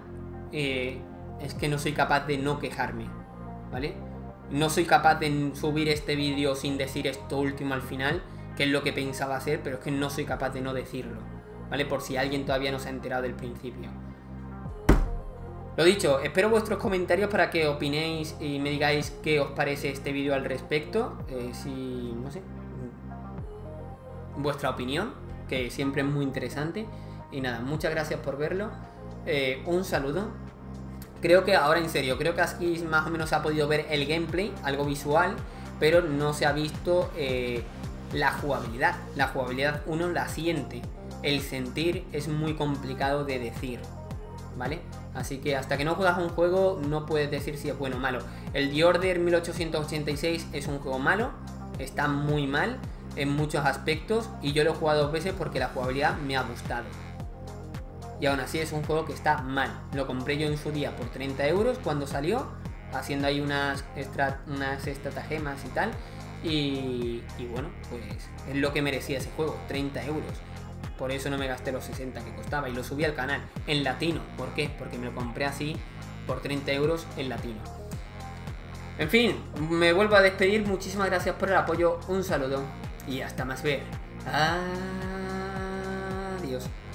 es que no soy capaz de no quejarme, ¿vale? No soy capaz de subir este vídeo sin decir esto último al final, que es lo que pensaba hacer, pero es que no soy capaz de no decirlo, ¿vale? Por si alguien todavía no se ha enterado del principio. Lo dicho, espero vuestros comentarios para que opinéis y me digáis qué os parece este vídeo al respecto. Si, no sé, vuestra opinión, que siempre es muy interesante. Y nada, muchas gracias por verlo. Un saludo. Creo que ahora en serio, creo que aquí más o menos se ha podido ver el gameplay, algo visual, pero no se ha visto la jugabilidad. La jugabilidad uno la siente, el sentir es muy complicado de decir, ¿vale? Así que hasta que no juegas un juego no puedes decir si es bueno o malo. El The Order 1886 es un juego malo, está muy mal en muchos aspectos y yo lo he jugado 2 veces porque la jugabilidad me ha gustado. Y aún así es un juego que está mal. Lo compré yo en su día por 30 euros cuando salió, haciendo ahí unas estratagemas y tal. Y bueno, pues es lo que merecía ese juego, 30 euros. Por eso no me gasté los 60 que costaba y lo subí al canal en latino. ¿Por qué? Porque me lo compré así por 30 euros en latino. En fin, me vuelvo a despedir. Muchísimas gracias por el apoyo. Un saludo y hasta más ver. Adiós.